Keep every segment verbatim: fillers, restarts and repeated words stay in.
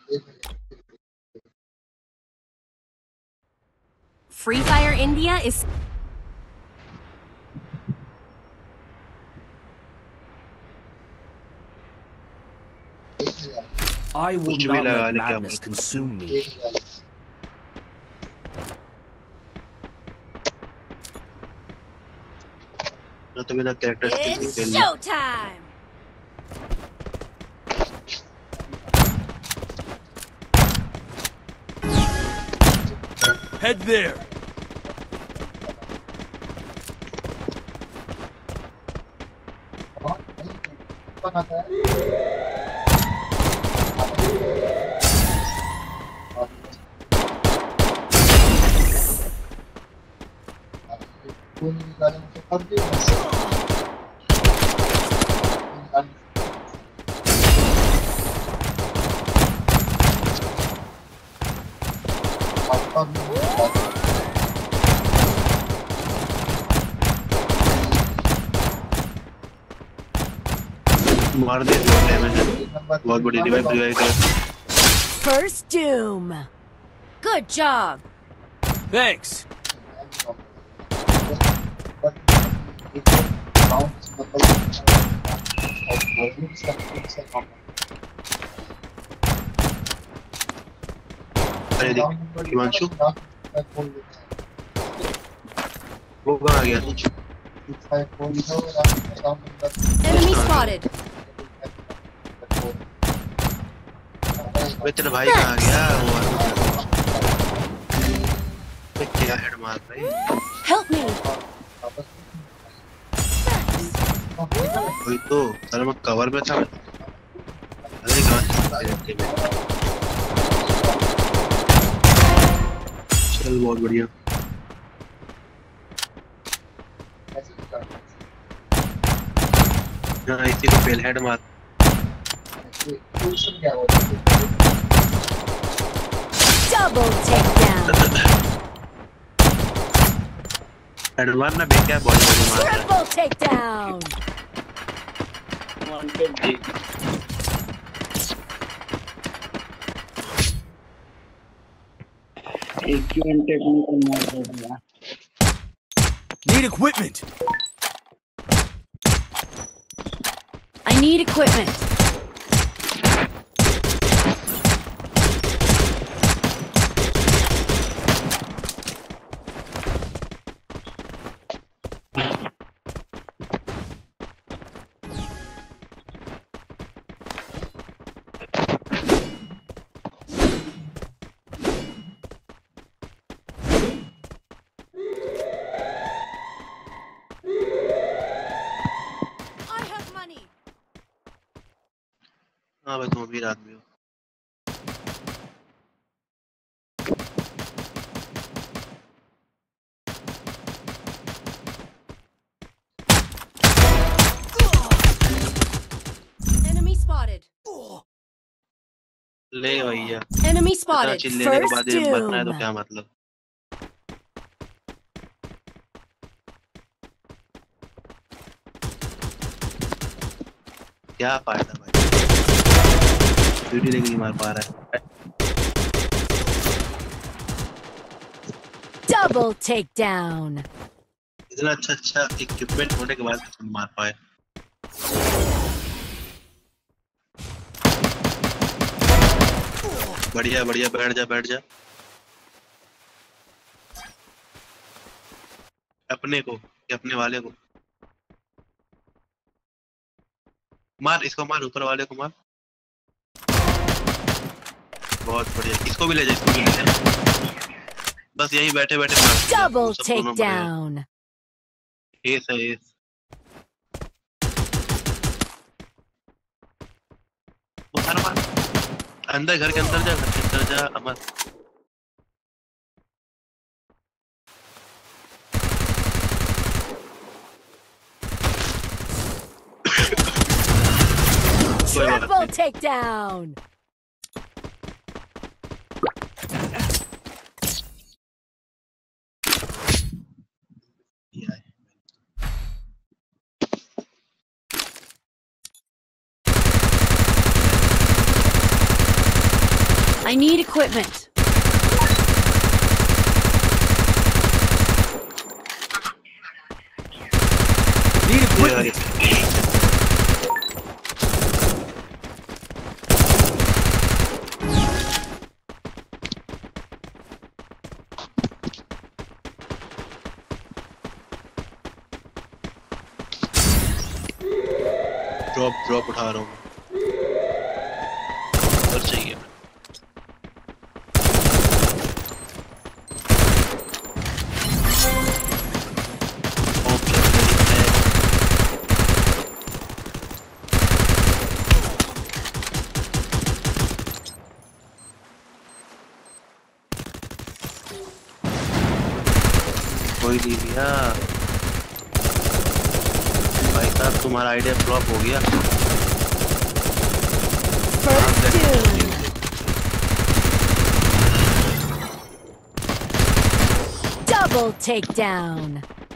Free Fire India is I will कुछ भी not लगा let ले क्या madness बोलते consume me. ना तो मेरा कैरेक्टर स्किल नहीं It's खेलनी showtime! Head there. मार दे डैमेज बहुत बड़ी रिवाइव रिवाइव कर First Doom! Good job! Thanks. अरे देख हिमांशु वो कहाँ गया Enemy spotted! वे तेरा भाई कहाँ गया वो क्या हेड मार भाई Help me! वही तो साला मैं कवर में था अरे कहाँ चल बहुत बढ़िया हाँ इसी को पहले हेड मार Double takedown! हेड मारना बेटा बॉडी बॉडी मार Triple takedown! Need equipment. I need equipment. I have money. हाँ भाई तुम अमीर आदमी हो Enemy spotted. ले भैया Enemy इतना spotted. चिल्लाने के First बाद ये मरना है तो Doom. क्या मतलब क्या फायदा भाई ड्यूटी लेके नहीं मार पा रहा है Double takedown. इतना अच्छा अच्छा इक्विपमेंट होने के बाद तुम मार पाए बढ़िया बढ़िया बैठ जा बैठ जा अपने को या अपने वाले को मार इसको मार ऊपर वाले को मार बहुत बढ़िया इसको भी ले जा इसको भी ले जा बस यहीं बैठे बैठे मार Double सब दोनों बढ़िया। takedown. एस है एस वो मार मार अंदर घर के अंदर जा घर के अंदर जा अमर कोई बात Triple नहीं takedown. ये है। I need equipment. Need equipment. Drop drop उठा रहा हूँ उधर चाहिए ओके कोई नहीं भैया भाई साहब तुम्हारा आइडिया फ्लॉप हो गया First doom. Double takedown.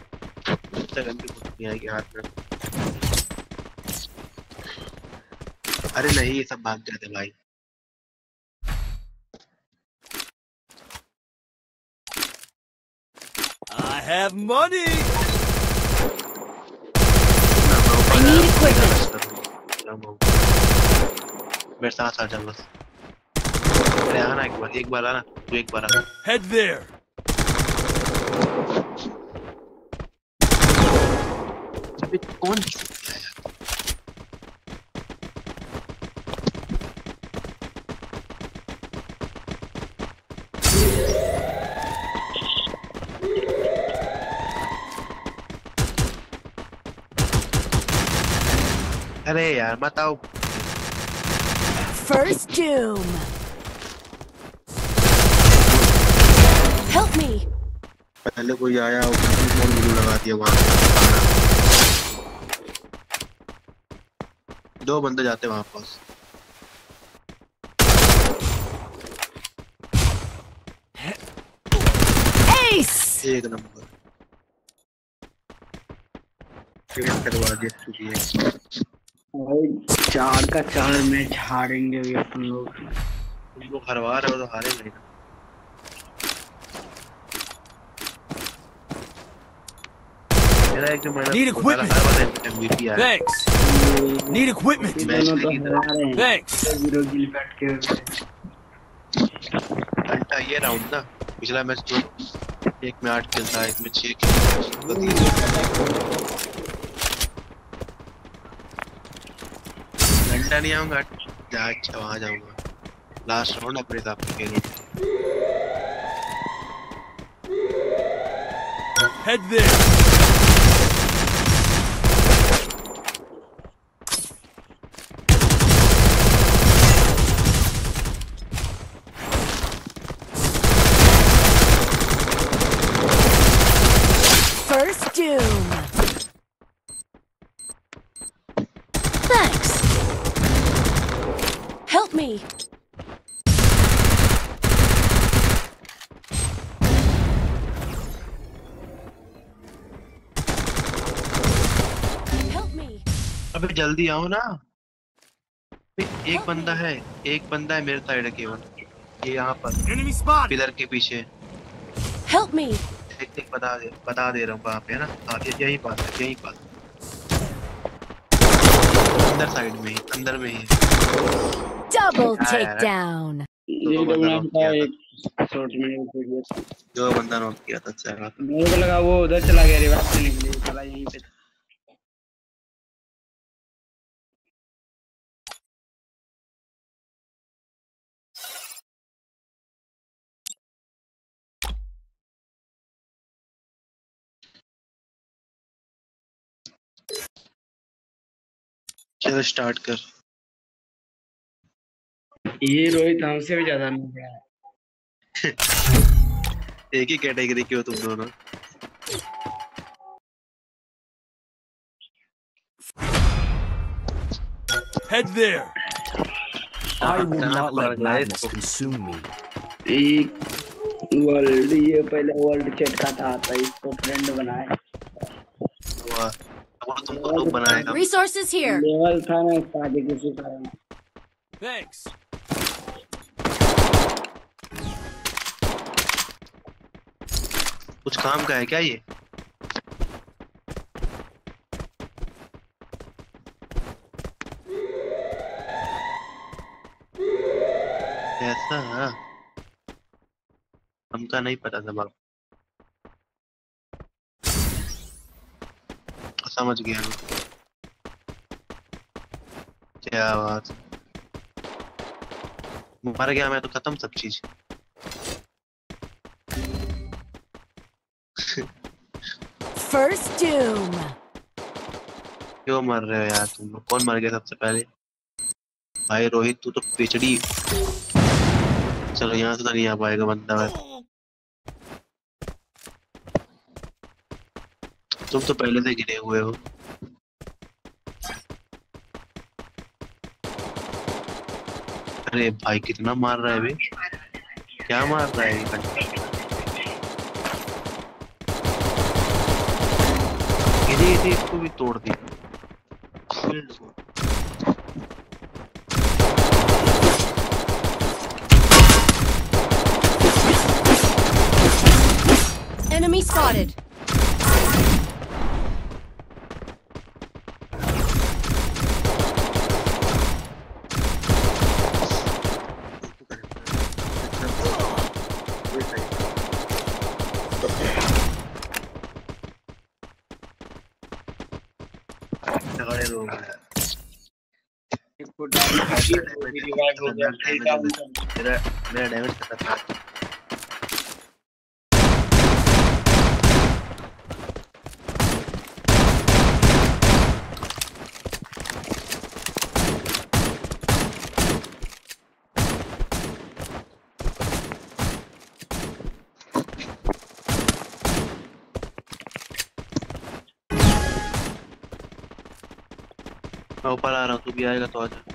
नहीं आएगी हाथ में अरे नहीं ये सब भाग जाते भाई I have money. I need equipment. मेरे साथ आ जा बस अरे आना एक बार एक बार आना तू एक बार आना Head there. अबे कौन अरे यार बताओ First doom. Help me. पहले कोई आया उसने फोन वीडियो लगा दिया वहां दो बंदे जाते वहां पास Ace. एक नंबर फिर करवा दिया तुझे भाई चार का चार मैच हारेंगे भी अपन लोग तुमको हरवा रहे हो तो हारेंगे ना मेरा एक जो मैंने Need equipment. एमवीपी आया Thanks. Need equipment. दोनों तो हरा रहे हैं Thanks. जीरो किल बैठ के घंटा ये राउंड ना पिछला मैच तो एक में आठ किल था एक में छह किल घंटा नहीं आऊंगा जा अच्छा वहां जाऊंगा लास्ट राउंड अपने हिसाब से खेलूंगा Head there. First doom. Thanks. Help me. Help me. अबे जल्दी आओ ना एक बंदा है एक बंदा है मेरे साइड केवल ये यहाँ पर Enemy spotted. पिलर के पीछे Help me. एक एक बता दे बता दे रहा हूँ वहाँ पे है ना हाँ ये यहीं पास है यहीं पास अंदर साइड में ही अंदर में ही Double Ah, yeah. takedown. ये तो मैं था एक शॉट में जो बंदा नॉक किया था अच्छा लगा मेरे को लगा वो उधर चला गया रिवाइव करने के लिए चला यहीं पे चलो स्टार्ट कर ये रोहित हमसे भी ज्यादा नहीं गया है एक ही कैटेगरी के हो तुम दोनों Head there. I will not let madness consume me. एक वर्ल्ड ये पहले वर्ल्ड चैट का था तो इसको फ्रेंड बनाए वाह अब तुमको लोग बनाएगा Resources here. लेवल था ना इसका आगे किसी कारण Thanks. कुछ काम का है क्या ये? ऐसा हमका नहीं पता था बाप। समझ गया मैं। क्या बात, मर गया मैं तो खत्म सब चीज। First doom. क्यों मर रहे हो यार तुम लोग? कौन मर गया सबसे पहले? भाई रोहित तू तो पिछड़ी। चलो यहाँ से तो नहीं आ पाएगा बंदा है। तुम तो पहले से गिरे हुए हो। अरे भाई कितना मार रहा है बे? क्या मार रहा है ये? इधे इधे इसको भी तोड़ दी। Enemy spotted. मेरा मेरा डैमेज खत्म है। मैं ऊपर आ रहा हूँ, तू भी आएगा तो आजा।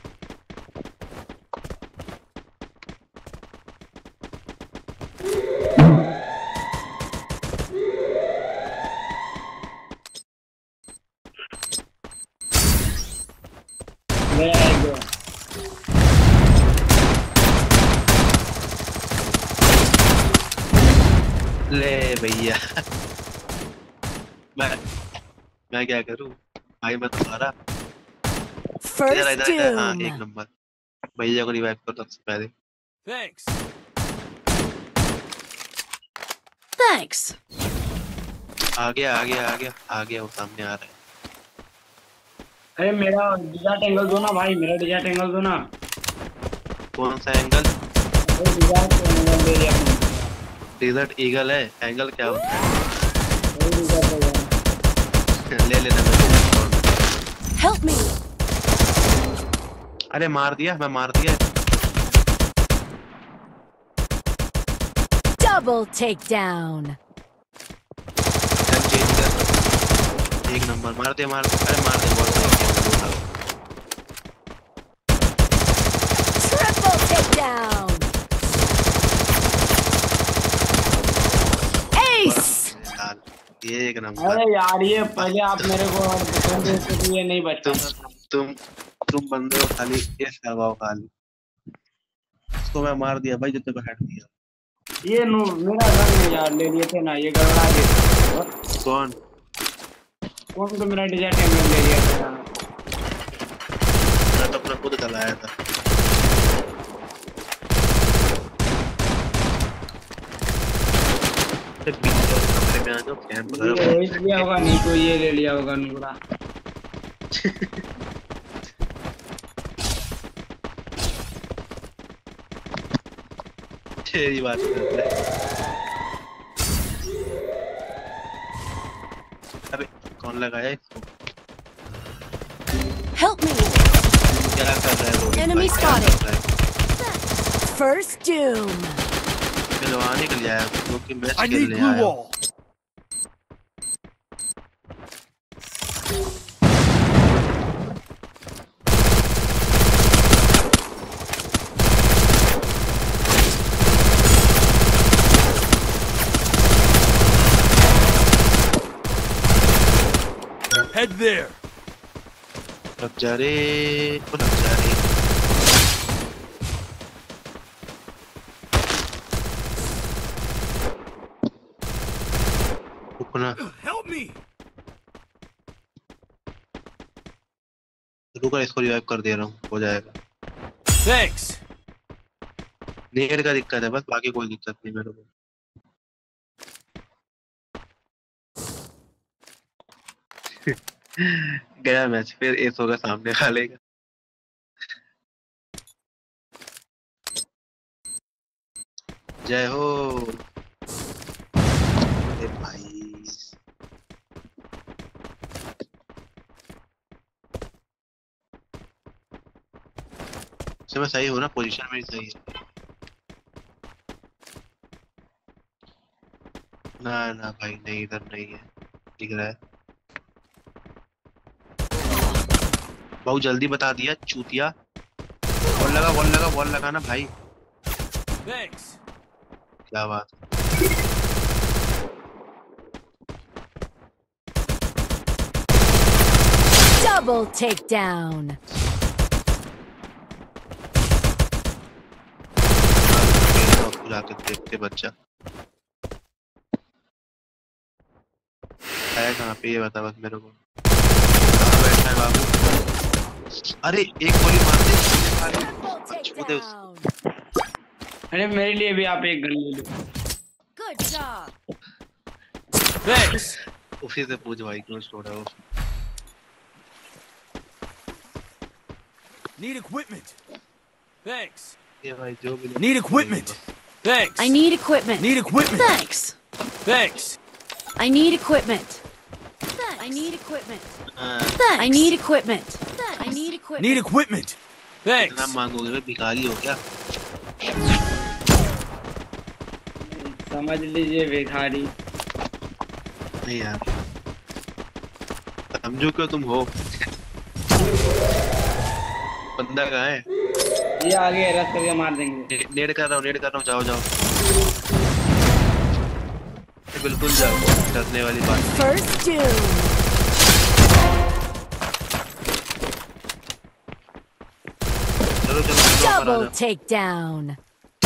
ले भैया मैं मैं क्या करूँ भाई, मैं तुम्हारा इधर First इधर इधर। हाँ एक doom. नंबर। भैया को रिवाइव करो सबसे पहले। Thanks. Thanks. आ गया आ गया आ गया आ गया, वो सामने आ रहा है। अरे मेरा डिजार्ट एंगल दो ना भाई, मेरा डिजार्ट एंगल दो ना। कौन सा एंगल? डिजार्ट एंगल दे दिया। डेजर्ट ईगल है, एंगल क्या होता है? डिजार्ट ले लेना मैं। Help me. अरे मार दिया, मैं मार दिया। Double takedown. गन चेंज कर। एक नंबर मार दे मार दे। अरे मार दे बहुत सही। Triple takedown. Ace. ये एक नंबर। अरे यार ये पहले आप मेरे को डिफेंस देते तो ये नहीं बचता था। तुम तुम बंदे हो खाली ये करवाओ खाली। इसको मैं मार दिया भाई, जितने को हेड दिया। ये नो मेरा गन यार ले लिए थे ना, ये गड़बड़ा गया। कौन कौन तो मेरा डिजार्ट एंगल ले लिया था। मैं तो अपना खुद चलाया था। कमरे में आ जाओ, कैंप करो। ये ले लिया होगा, नहीं तो ये ले लिया होगा नूरा। तेरी बात कर रहे। अबे कौन लगाया इसको? Help me. क्या कर रहा है रोहित Enemy भाई, क्या spotted. कर रहा है? First doom. खिलवाने के लिए आया हूँ, क्योंकि मैच I need खेलने glue आया हूँ। wall. Head there. लग जा रे, वो लग जा रे। रुको ना, Help me! रुको इसको रिवाइव कर दे रहा हूँ, हो जाएगा। Thanks. नेट का दिक्कत है बस, बाकी कोई दिक्कत नहीं मेरे को। गया मैच, फिर एस होगा सामने वाले का। जय हो। अरे भाई मैं सही हूँ ना, पोजीशन में सही है ना? ना भाई नहीं, इधर नहीं है, दिख रहा है। बहुत जल्दी बता दिया चूतिया। बॉल लगा, बॉल लगा, बॉल लगाना भाई। Thanks. क्या बात है। Double takedown. जाके देखते बच्चा है कहाँ पे, ये बता बस मेरे को। कहाँ बैठा है बाबू? अरे एक गोली मार दे, छू दे उसको। अरे मेरे लिए भी आप एक गन ले लो। Good job. Thanks. उसी से पूछ भाई क्यों छोड़ा वो। Need equipment. Thanks. ये भाई जो भी Need equipment. Thanks. I need equipment. Need equipment. Thanks. Thanks. I need equipment. Thanks. I need equipment. हाँ, Thanks. I need equipment. Thanks. I need equipment. Need equipment. इतना Thanks. मांगोगे भाई, भिखारी हो क्या? समझ लीजिए भिखारी। नहीं यार, समझो क्यों तुम हो। बंदा कहाँ है? ये आगे रस करके मार देंगे। ने- नेड कर रहा हूँ, नेड कर रहा हूँ, जाओ जाओ। बिल्कुल जाओ, डरने वाली बात नहीं। First doom. चलो चलो चलो, ऊपर आ Double जाओ। takedown.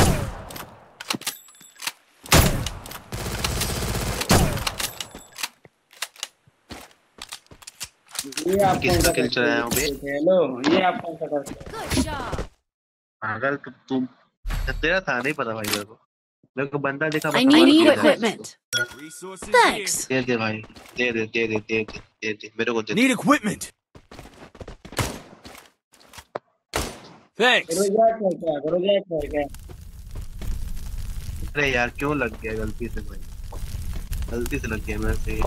ये आप कौन किसका सा किल चलाया हूँ बे? हेलो, ये आप कौन सा करते हो? Good job. पागल तुम तुम तेरा था नहीं पता भाई मेरे को। मेरे को बंदा देखा, I बस मार need दिया। equipment. Resources Thanks. दे दे भाई, दे दे दे दे दे दे दे दे मेरे को दे here. Need equipment. Thanks. करो जा क्या करो जा क्या। अरे यार क्यों लग गया गलती से भाई, गलती से लग गया मेरे से।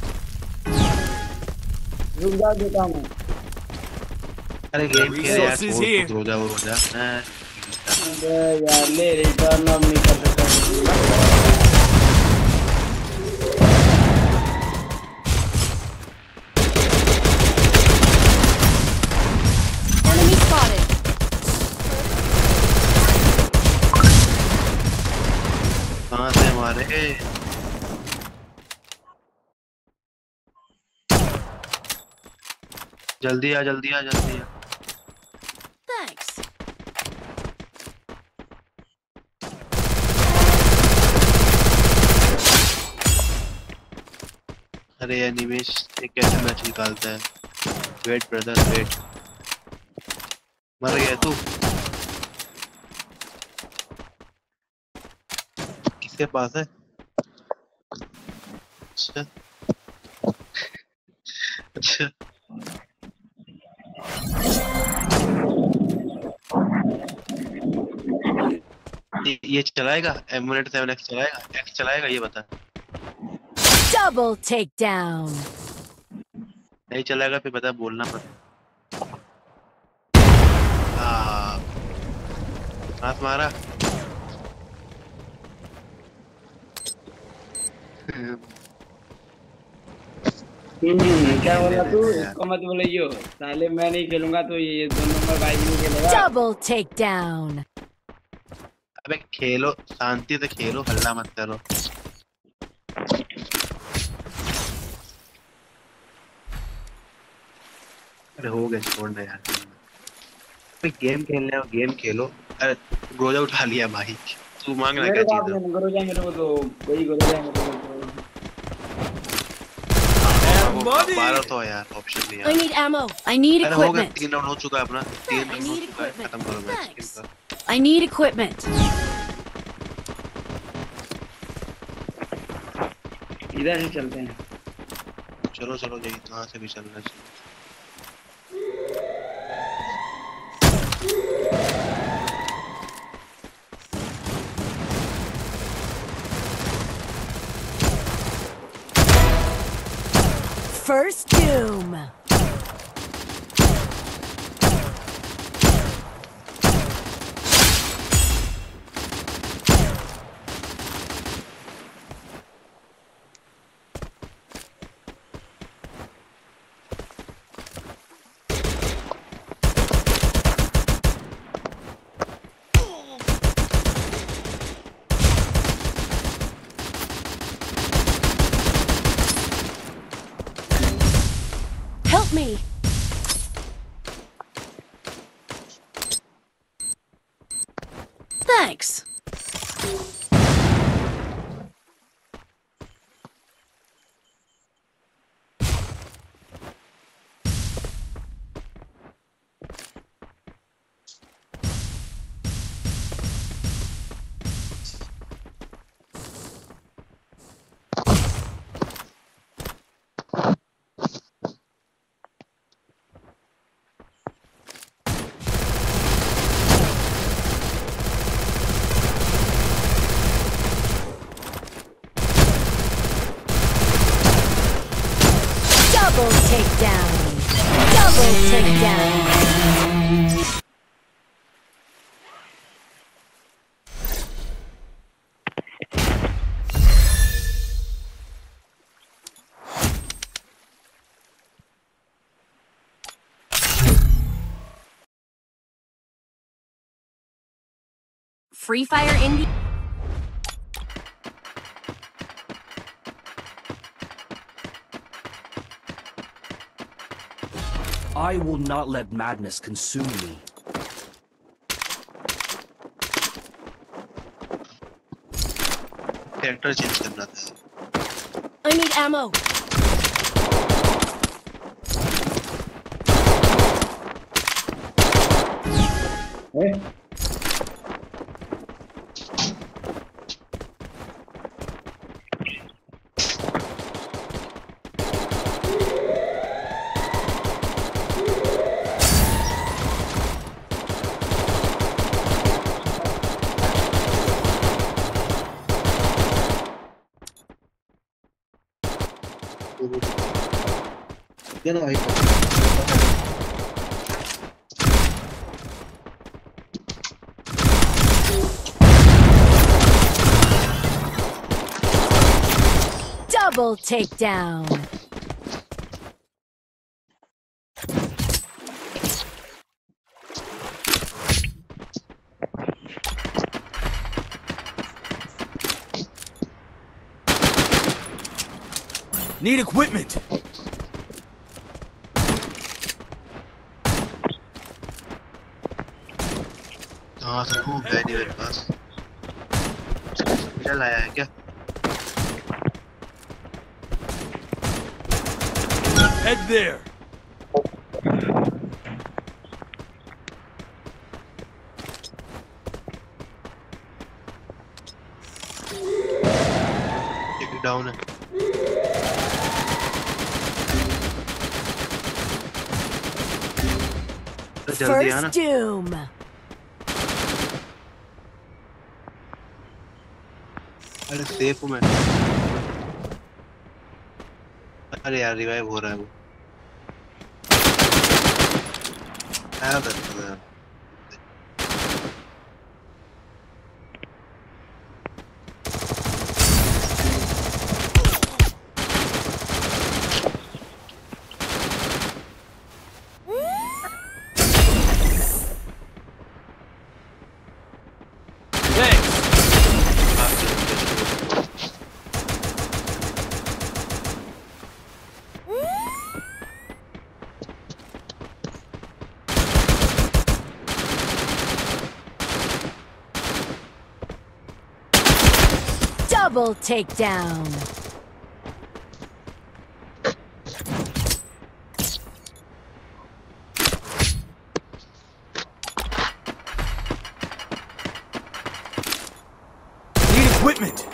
रुक जा बेटा मैं। अरे गेम खेल यार, Resources छोड़ here. खुद रो जा वो रो जा। हाँ, अरे यार ले रिटर्न अब नहीं कर सकता। Enemy spotted. कहाँ से मारे? जल्दी आ जल्दी आ जल्दी आ। Thanks. अरे यार निमेश ये कैसे मैच निकालता है? Wait brother wait. मर गया तू? किसके पास है? अच्छा अच्छा, ये ये चलाएगा एम वन सेवन एक्स चलाएगा? एक्स चलाएगा ये बता। Double takedown. नहीं चलाएगा फिर बता, बोलना मत। हाँ हाथ मारा। हम्म क्या बोला तू? इसको मत बोलियो साले, मैं नहीं खेलूंगा तो ये दो नंबर भाई नहीं खेलेगा। Double takedown. अबे खेलो, शांति से खेलो, हल्ला मत करो। अरे हो गए, छोड़ना यार। अबे गेम खेलने आओ, गेम खेलो। अरे गोजा उठा लिया भाई, तू मांग रहा क्या मेरे को चीज आप है? नहीं करो जा, मेरे को तो वही करो जा मेरे को। money. बारह तो है यार, ऑप्शन नहीं I यार। need ammo. I need अरे हो गया, equipment. तीन राउंड हो चुका है अपना, तीन I राउंड हो need चुका है, equipment. खत्म करो मैच Thanks. इनका। I need equipment. इधर से चलते हैं। चलो चलो यही कहाँ से भी चलना चाहिए। First doom. Help me. Thanks. Double takedown. Double takedown. Free Fire Indie. I will not let madness consume me. Character change करना था। I need ammo. हैं? ये ना भाई Double takedown. Need equipment. हाँ सब खूब है नहीं मेरे पास। मिला लाया है क्या? Head there. एक डाउन है। तो जल्दी आना। First doom. अरे सेफ हूँ मैं। अरे यार रिवाइव हो रहा है वो। आया था तो यार। Thanks. Double takedown. equipment.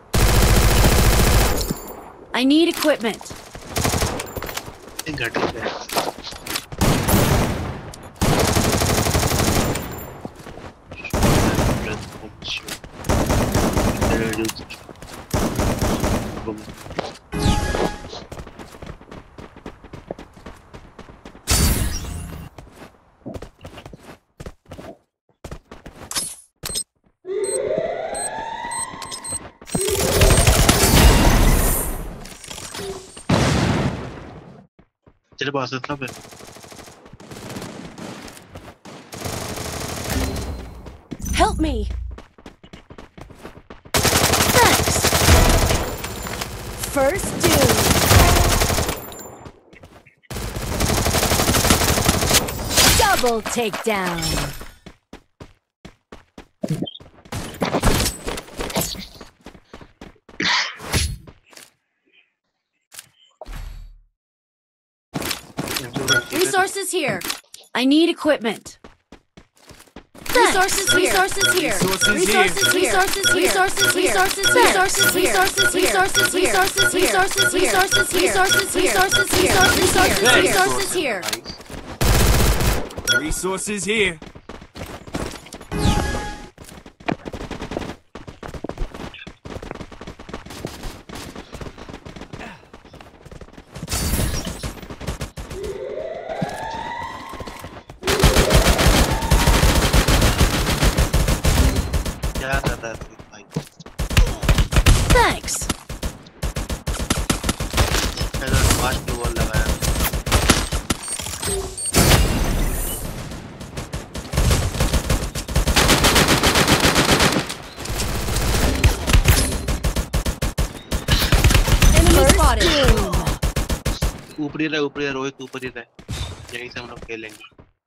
I need equipment. घट गया तेरे पास है सब है Help me. Thanks. First dude. Double takedown. Resources here. I need equipment. Resources here. Resources here. Resources here. Resources here. Resources here. Resources here. Resources here. Resources here. Resources here. Resources here. Resources here. Resources here. Resources here. Resources here. Thanks. Enemy spotted. ऊपर ही रहे ऊपर ही रहे रोहित ऊपर ही रहे यहीं से हम लोग खेलेंगे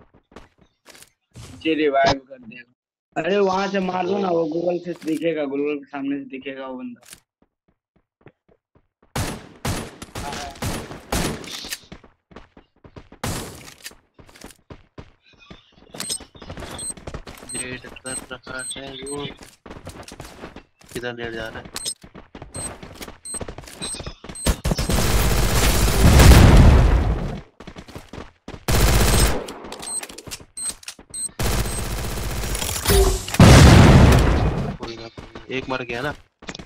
मुझे रिवाइव कर देगा अरे वहां से मार दो ना वो गूगल से दिखेगा गूगल के सामने से दिखेगा वो बंदा नेट कर रखा है वो किधर नेट जा रहा है एक मर गया ना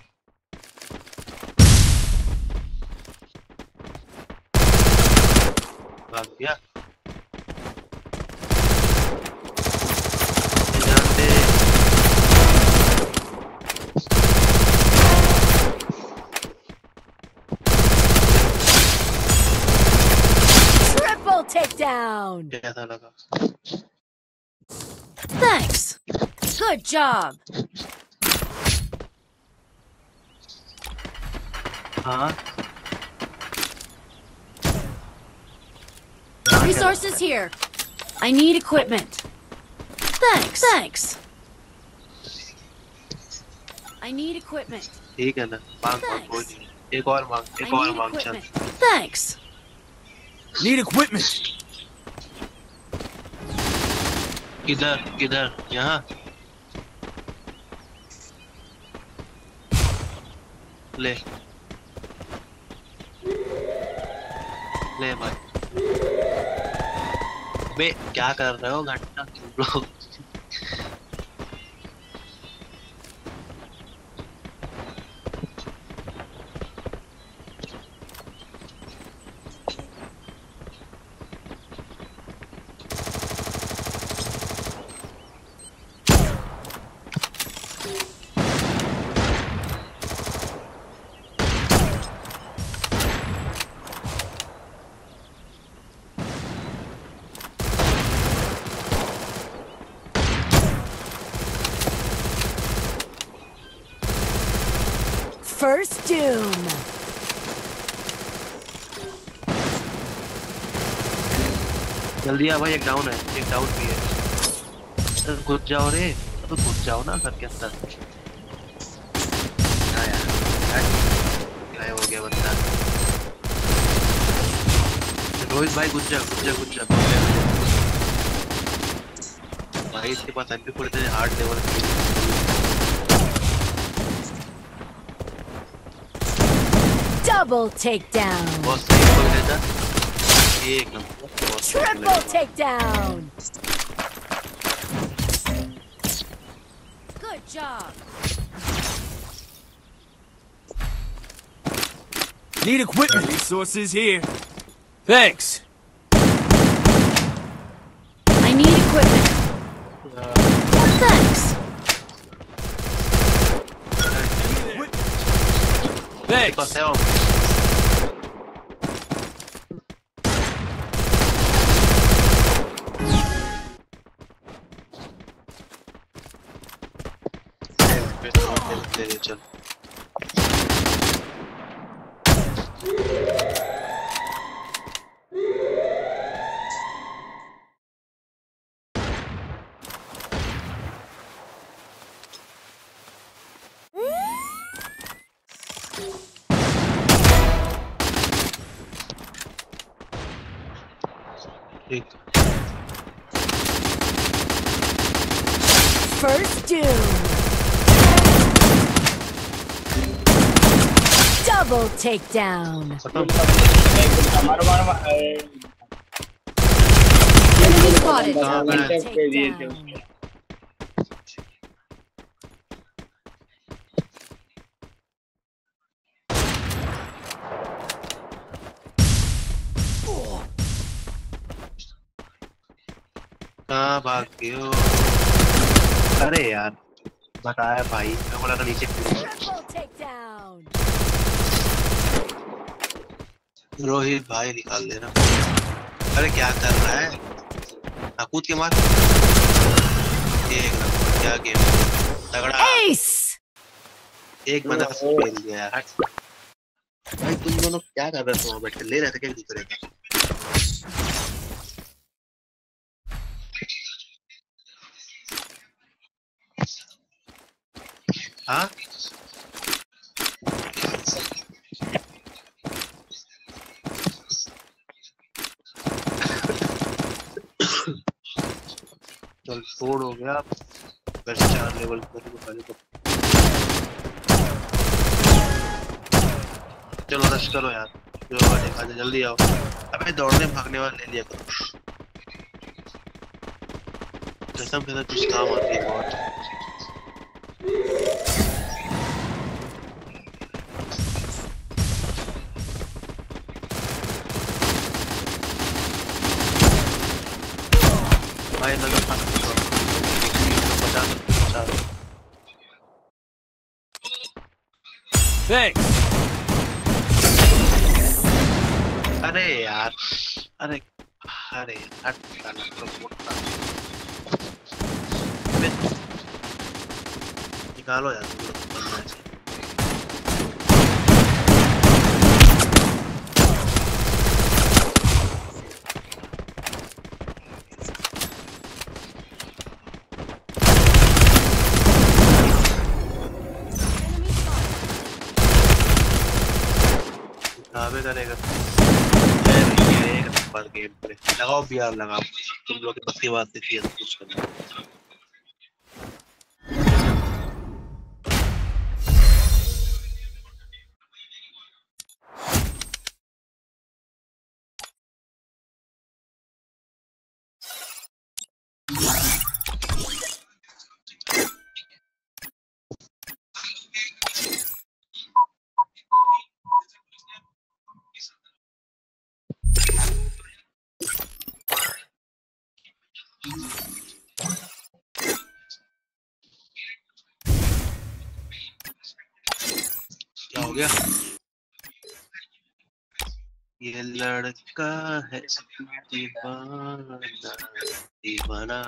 भाग गया Triple takedown. कैसा लगा Thanks. Good job. हाँ Resources here. I need equipment. Thanks. Thanks. I need equipment. ठीक है ना मांग मांग कोई नहीं एक और मांग एक I और need मांग चल equipment. Thanks. Need equipment. किधर किधर यहाँ ले ले भाई बे क्या कर रहे हो घंटा तुम लोग First doom. जल्दी आ भाई एक डाउन है एक डाउन भी है अरे घुस जाओ रे तो घुस जाओ ना घर के अंदर क्या यार क्या हो गया बंदा रोहित भाई घुस जा घुस जा घुस जा भाई इसके पास MP forty three hard level Double takedown. बहुत सही बोल रहा था एक नंबर बहुत सही Triple लगा। takedown. Good job. Need equipment. Resources here. Thanks. I need equipment. Thanks. Thanks. Paseo. ले ले चल ठीक First doom. Double takedown. खत्म मारो मारो मारो Enemy spotted. हाँ, Double मैं- takedown. कहाँ भाग गए हो? अरे यार बताया भाई मैं बोला था नीचे Triple takedown. रोहित भाई निकाल देना। अरे क्या कर रहा है? हाँ, कूद के मार। एक नंबर क्या गेम तगड़ा। Ace. एक बंदा बस फेल दिया यार। भाई तुम दोनों क्या कर रहे थे वहाँ बैठ के? ले रहे थे क्या एक दूसरे का? हाँ चल फोड़ हो गया फिर से चार लेवल पर तो पहले तो चलो रश करो यार जो होगा देखा जाए जल्दी आओ अबे दौड़ने भागने वाले ले लिया करो कसम से कुछ काम आती है बहुत भाई नजर खा सकते हो बचा सकते हो बचा Thanks. अरे यार अरे अरे हट साला तो मोटा अबे निकालो यार तुम लोग बनना है काबे करेगा ये एक नंबर गेम पे लगाओ बिहार लगाओ तुम लोग की बस की बात थी कुछ करना क्या हो गया ये लड़का है दीवाना दीवाना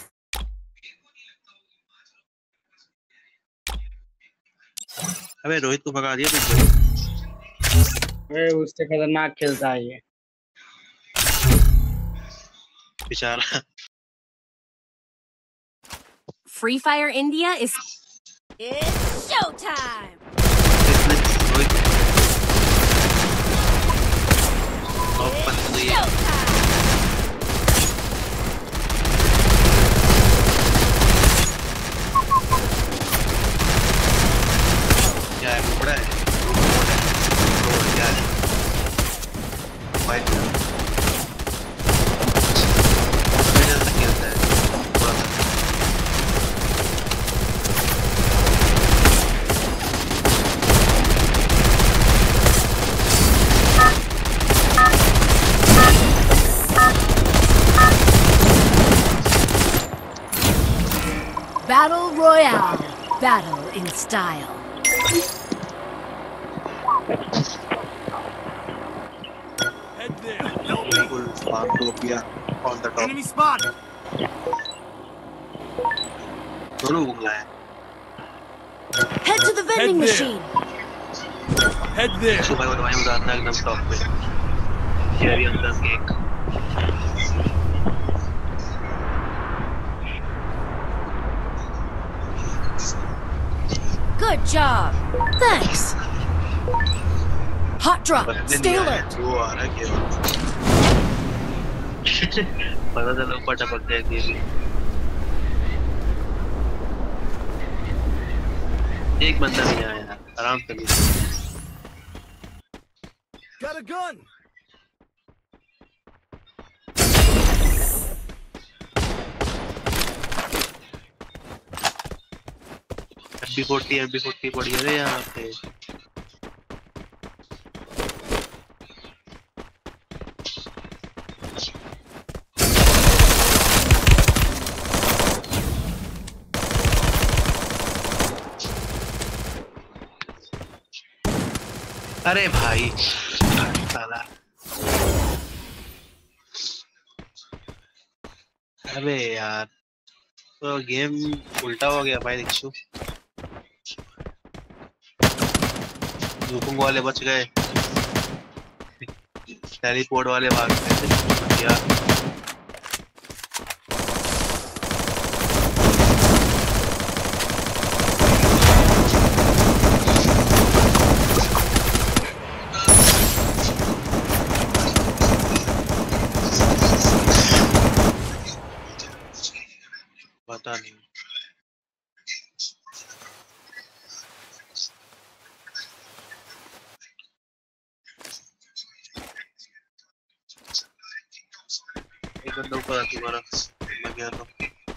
अबे रोहित को भगा दिया तुमने अरे उससे खतरनाक खेलता है ये बेचारा Free Fire India is. It's showtime. इसने रोहित और It's पत्नी showtime. क्या है बड़ा है क्या है battle in style. Head there. बिल्कुल फार्म टोपिया on the top. Enemy spotted. दोनों बुगला है। Head to the vending Head there. machine. Head there. सुबह को दवाई उतारना एकदम टॉप पे। चेरी अंदर cake. Good job. Thanks. Hot drop. Stay alert. वो आ रहा है केवल। पता चला ऊपर टपक जाए केवल। एक बंदा नहीं आया यार, आराम से भी। Got a gun. M B forty M B forty पड़ी है रे यहाँ पे। अरे भाई साला, अबे यार तो गेम उल्टा हो गया भाई। दीक्षु जुकुंग वाले बच गए, टेलीपोर्ट वाले भाग गए। पता नहीं एक बंदा ऊपर आती मारा मैं गया तो।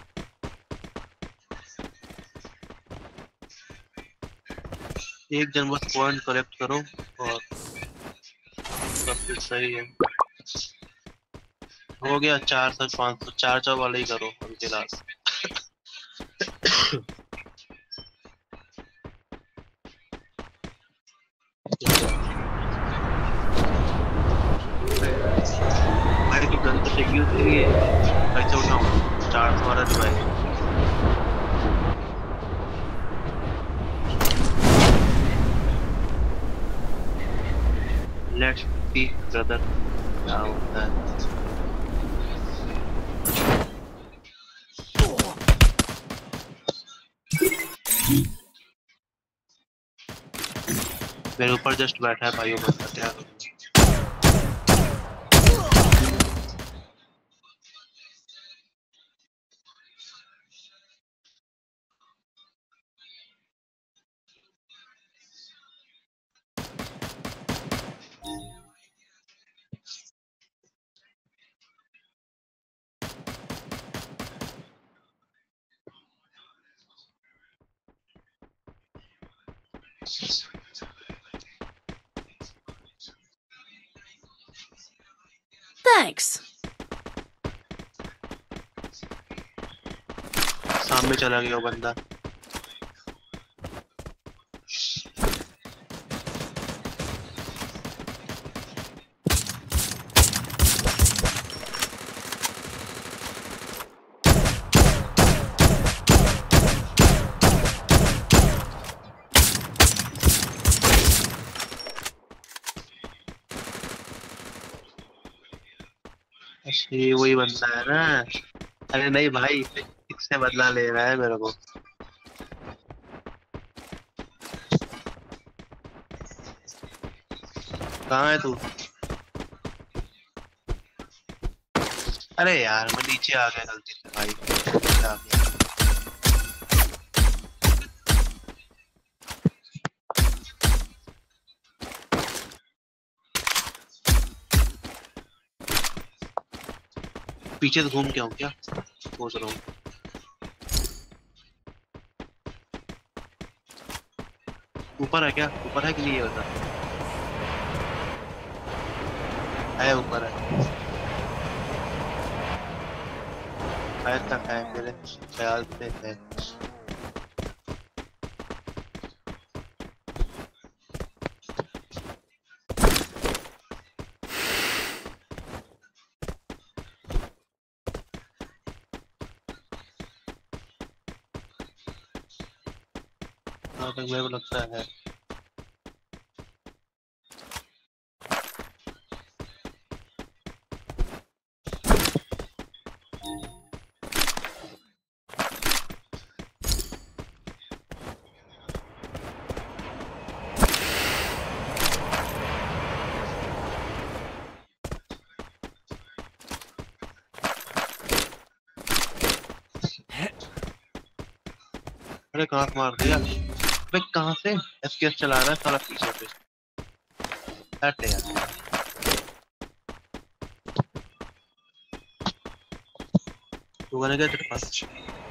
एक जन बस पॉइंट कलेक्ट करो और सब कुछ सही है। हो गया चार सौ पाँच सौ चार चार वाले ही करो उनके लास्ट। भाई की गन तो चाहिए होती है, कैसे उठाऊं चार सौ वाला जो है। लेट्स सी ब्रदर क्या होता है। मेरे ऊपर जस्ट बैठा है भाइयों का क्या करूं। Thanks. सामने चला गया वो बंदा। ये वही बंदा है ना। अरे नहीं भाई, इससे बदला ले रहा है मेरे को। कहाँ है तू? अरे यार मैं नीचे आ गया गलती से भाई, नीचे आ गया। पीछे तो घूम के आऊं क्या सोच रहा हूँ। ऊपर है क्या? ऊपर है कि नहीं ये बता। है ऊपर है, शायद तक है मेरे ख्याल से है। हाँ तक मेरे को लगता है अरे कहाँ से मार दिया अबे कहाँ से एसकेएस चला रहा है साला पीछे पे हट यार तू कहने गया तेरे पास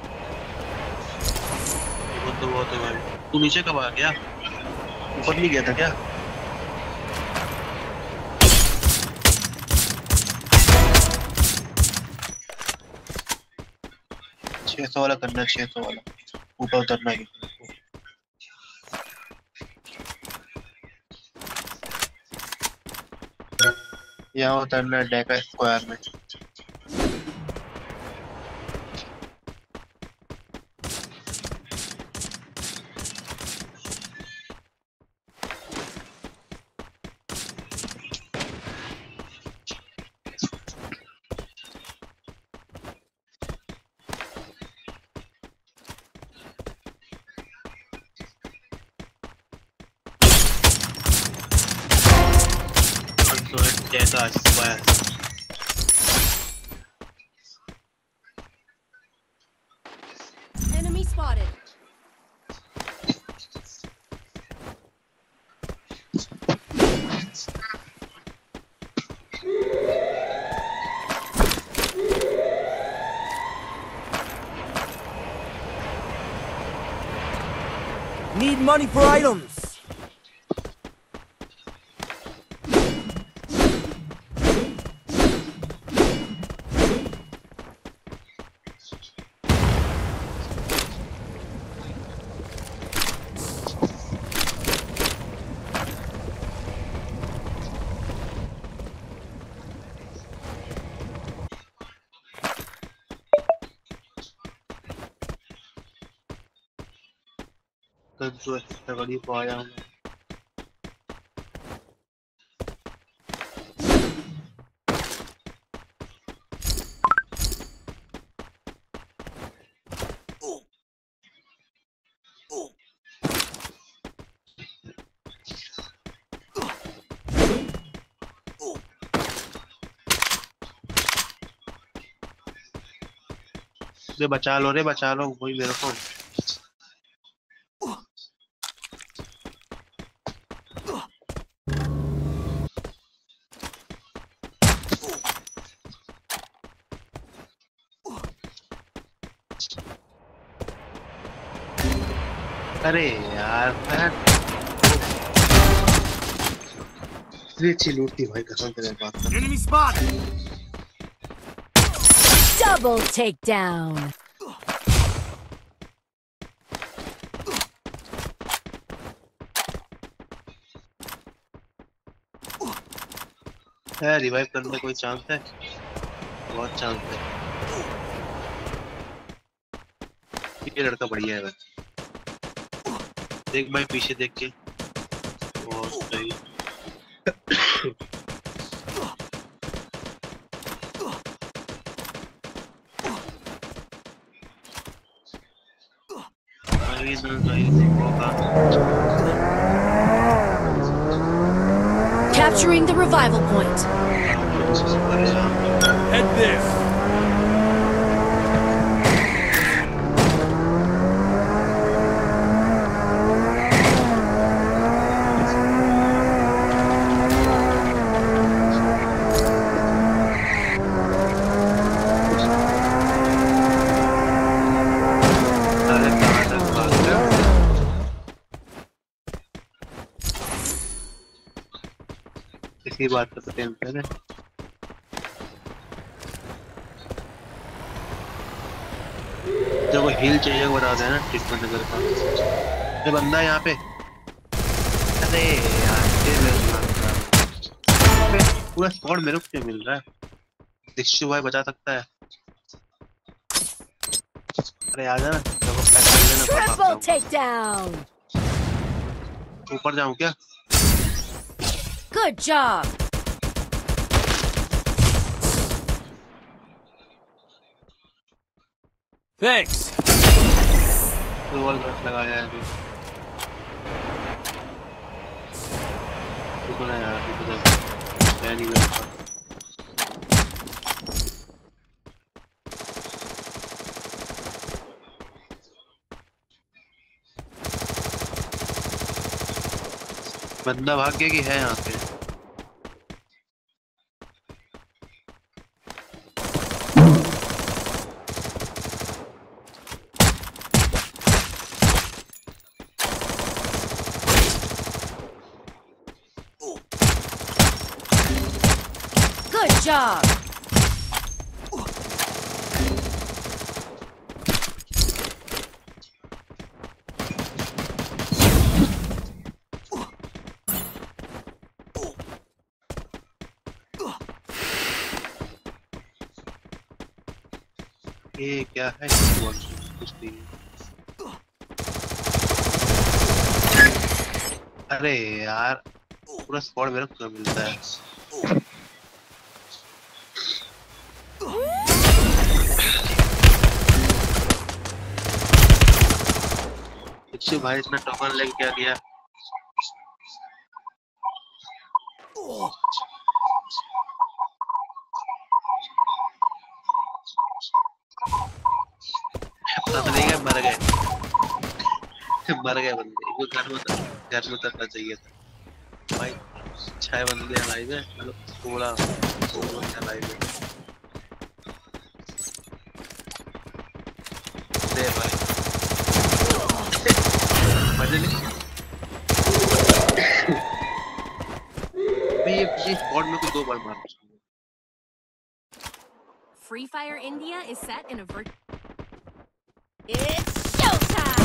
वो तो बहुत है भाई तू नीचे कब आ गया ऊपर नहीं गया था क्या छह सौ वाला करना छह सौ वाला ऊपर उतरना है यहाँ उतरना है डेका स्क्वायर में डेका square Enemy spotted. Need money for items. जो तगड़ी पाया हूँ रे बचा लो रे बचा लो वही मेरे को अरे यार अच्छी लूटती भाई कसम तेरे पास Enemy spotted. Double takedown. है रिवाइव करने में कोई चांस है बहुत चांस है ये लड़का बढ़िया है बस देख भाई पीछे देख के बहुत सही Capturing the revival point. Head there. इसी बात का टेंशन है जब वो हील चाहिए वो बता देना ट्रीटमेंट नगर का ये बंदा यहाँ पे अरे यार पूरा स्क्वाड मेरे को मिल रहा है दिक्षु भाई बचा सकता है अरे आ जाना Triple takedown. ऊपर जाऊं क्या? Good job. Thanks. वॉल रख लगाया है अभी। रुको ना यार, रुको ना। मैं नहीं बैठा। बंदा भाग गया कि है यहाँ पे? Good job. ये क्या है? कुछ नहीं। अरे यार पूरा स्क्वाड मेरे को मिलता है। अच्छे भाई इतना टोकन लेके क्या किया? पता तो नहीं है, मर गए मर गए बंदे। वो घर में घर में उतरना चाहिए था भाई। छह बंदे हलाई में, मतलब सोलह सोलह हलाई में। दे भाई मजे नहीं। ये ये बॉट में को दो बार मार। Free Fire India is set in a vir- It's showtime!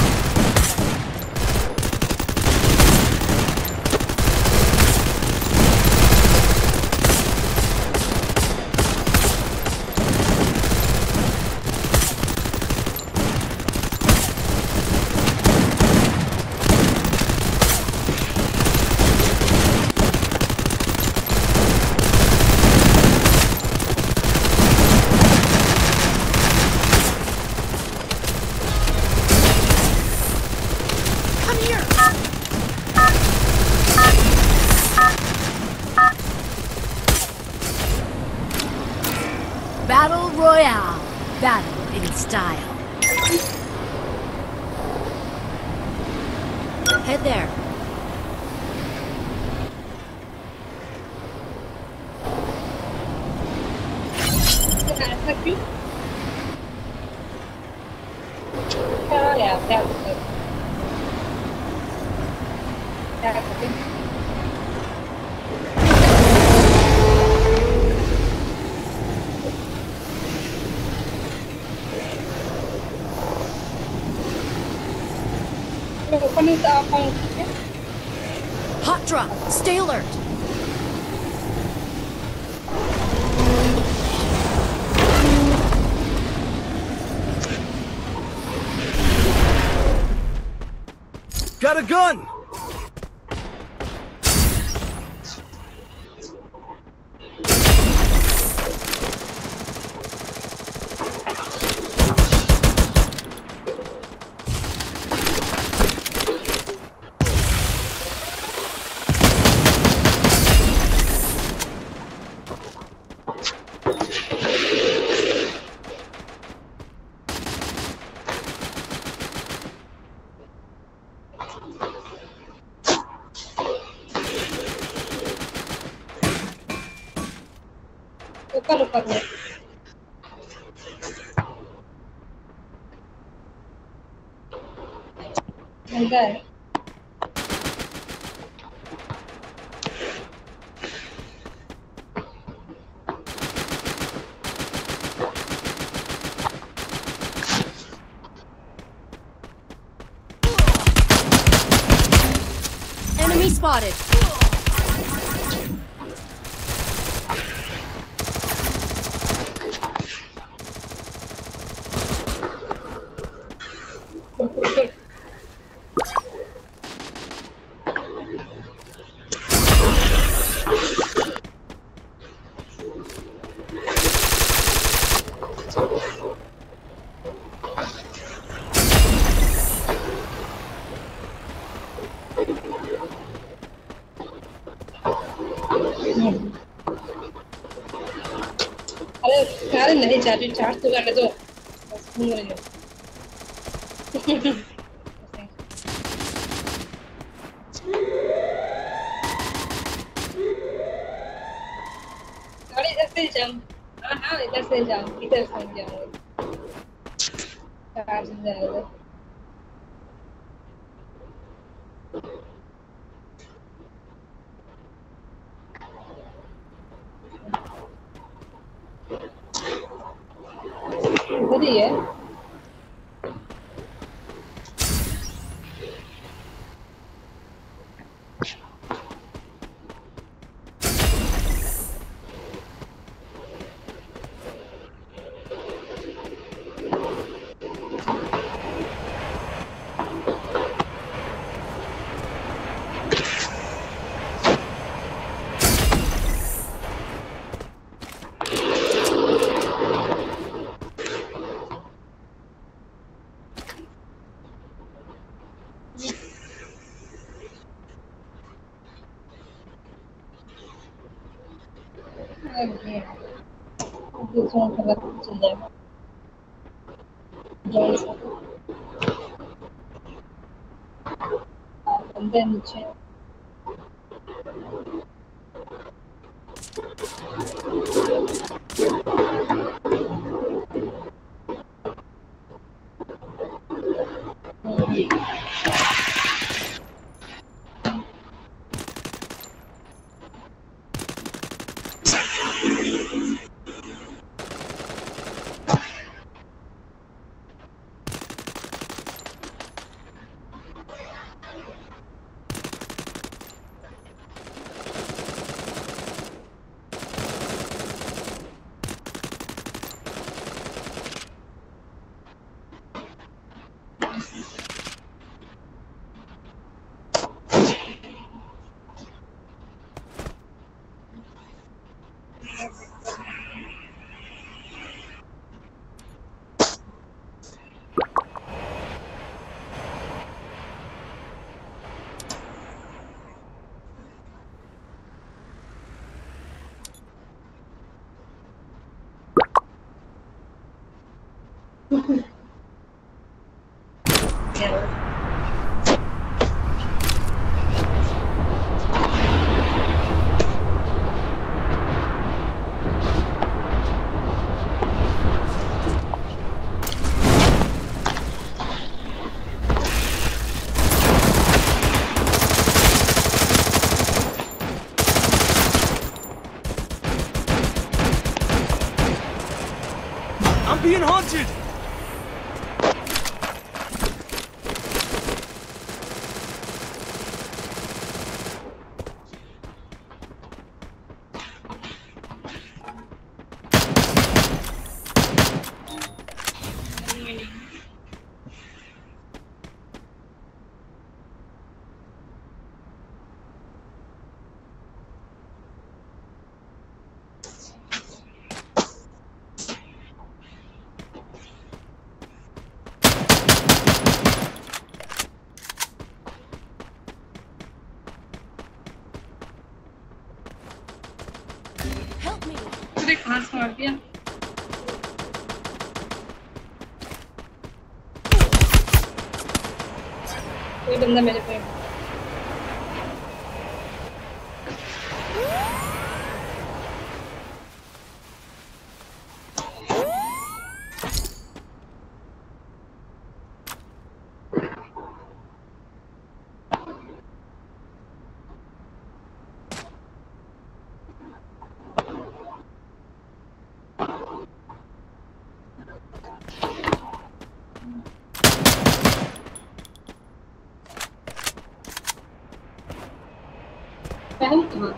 Battle Royale. Battle in style. Head there. Hot drop. Stay alert. Got a gun! ऊपर ऊपर में अंदर Enemy spotted. नहीं चार्ज चार्ज तो करने दो बस घूम रही हो गाड़ी इधर से जाऊं हाँ हाँ इधर से जाऊं इधर से जाऊं चार्ज जाएगा इधर ही है दूसरों का वक्त चल जाएगा जॉन सा अंदर नीचे I'm being haunted! Help me. अरे कहाँ से मार दिया कोई बंदा मेरे पे पहन कहाँ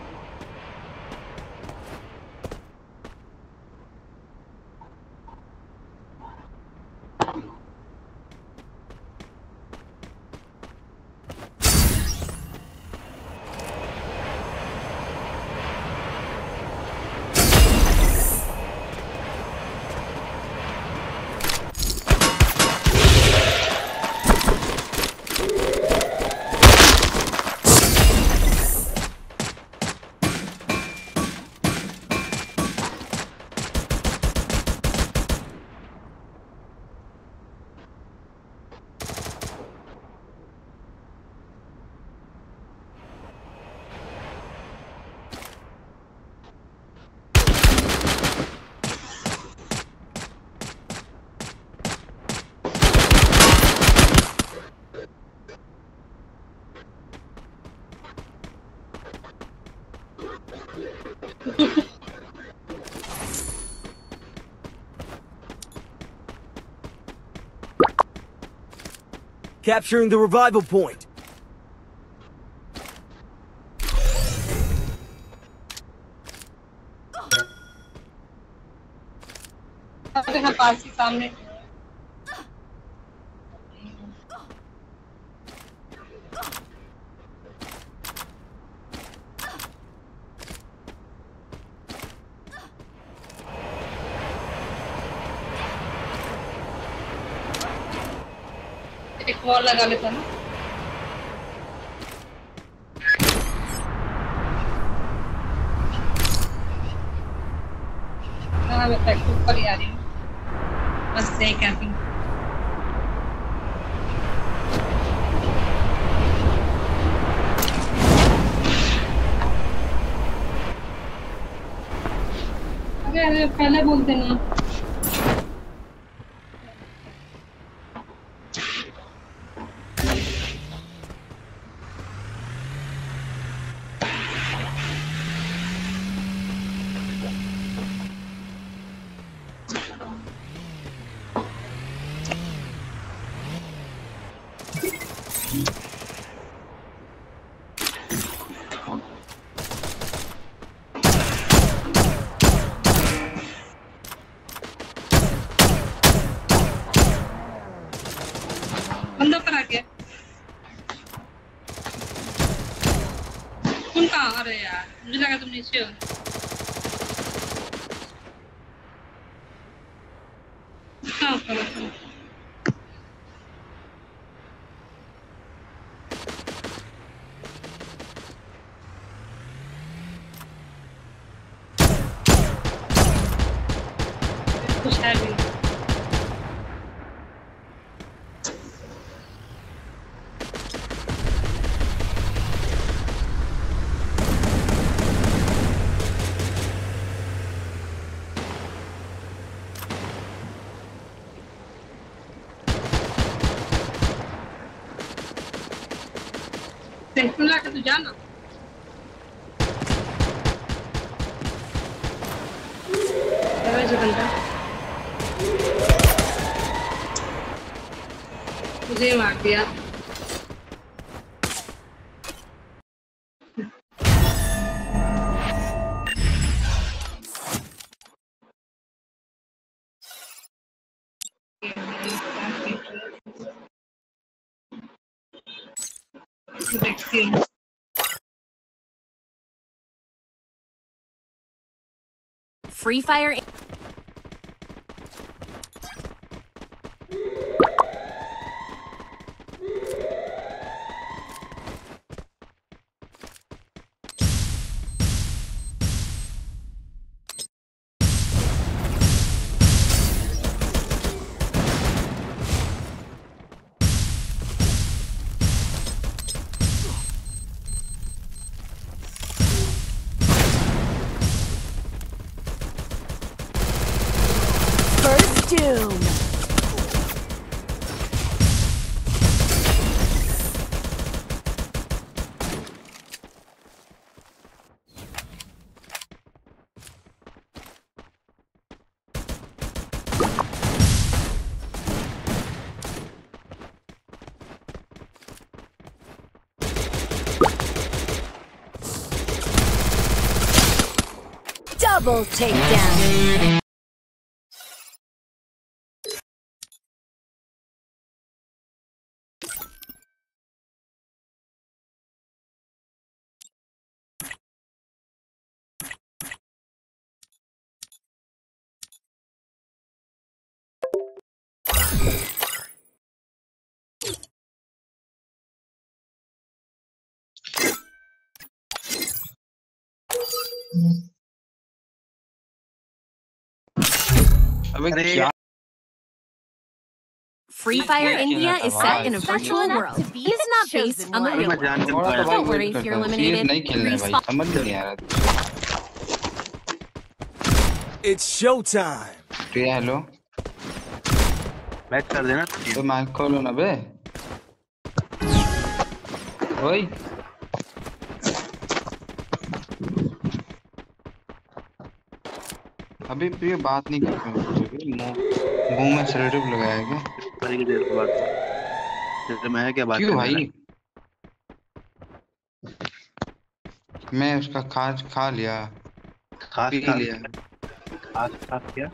Capturing the revival point. यहाँ पास ही सामने एक वॉल लगा लेता ना। हाँ मैं पैक ऊपर ही आ रही हूँ बस से कैंपिंग। अरे अरे पहले बोलते ना। बंदों पर आ गया। तुम कहाँ आ रहे यार? मुझे लगा तुम नीचे हो। हाँ करो। कुछ है भी। टेंशन लगा तू जाना। मुझे मार दिया। Free Fire. First Doom. Double takedown. Free Fire India is set in a virtual world. It's not based on the real world. Don't worry if you're eliminated. Respawn. It's showtime. Hello back कर देना तो mic खोलो ना बे ओए अभी भी ये बात नहीं करते मुंह मुंह में सेलेटिव लगाया क्या? बड़ी की देर के बाद जैसे मैं क्या बात क्यों भाई? मैं उसका खा खा लिया, खास पी खास लिया। खास खास क्या?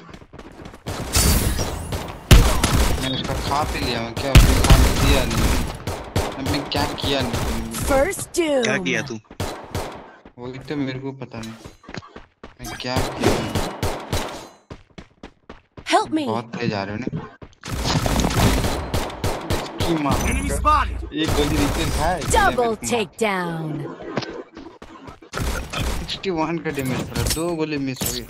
मैं उसका खा पी लिया। मैं क्या उसको खा दिया नहीं। मैं क्या किया नहीं। First doom. क्या किया तू? वही तो मेरे को पता नहीं मैं क्या किया। Help me. बहुत तेज आ रहे हो ना। इसकी माँ Enemy spotted. एक गोली नीचे था। Double takedown. इकसठ का डैमेज पड़ा, दो गोली मिस हो गई।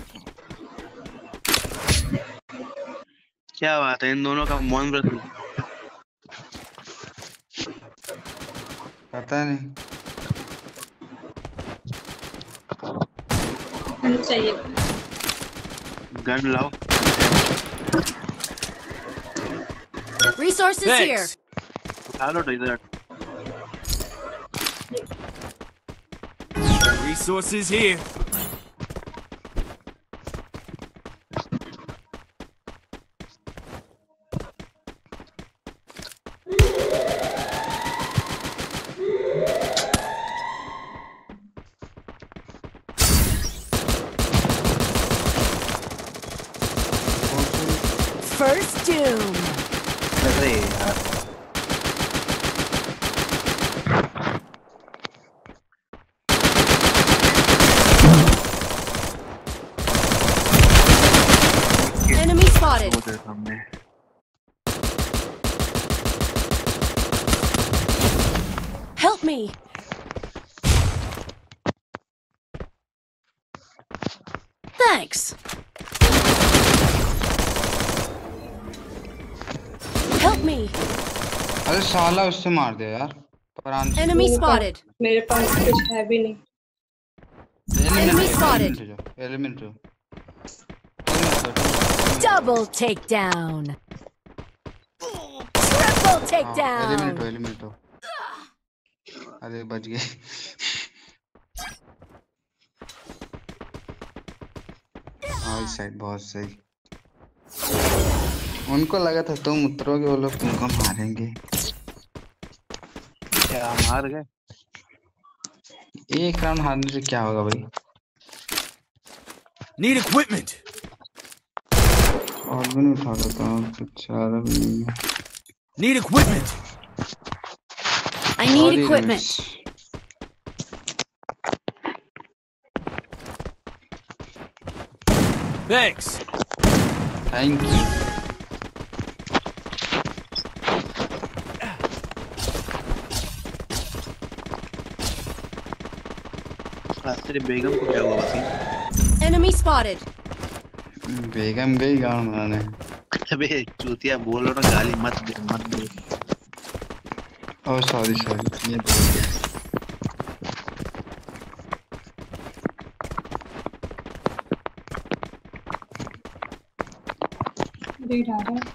क्या बात है इन दोनों का मौन व्रत? पता नहीं। चाहिए गन लाओ। Resources here. Thanks. उठा लो इधर। Resources here. First doom. अरे यार Enemy spotted. वो तेरे सामने Help me. Thanks. Help me. अरे साला उससे मार दे यार। प्राण से। Enemy spotted. मेरे पास कुछ है भी नहीं। Enemy spotted. एलिमेंट हो। Double takedown. Triple element takedown. हो, एलिमेंट हो। अरे बच गए। हाँ इस साइड बहुत सही। उनको लगा था तुम उतरोगे, वो लोग तुमको मारेंगे। क्या मार गए? एक राउंड हारने से क्या होगा भाई? Need equipment. और भी नहीं उठा लेता हूँ, कुछ चारा भी नहीं है। Need equipment. I need और equipment. Thanks. Thank you. आज तेरी बेगम को क्या हुआ वसीम? Enemy spotted. बेगम गई गाँव बनाने। अबे चूतिया बोलो ना, गाली मत दे मत दे। ओह सॉरी सॉरी, ये बोल गया। देख रहा है।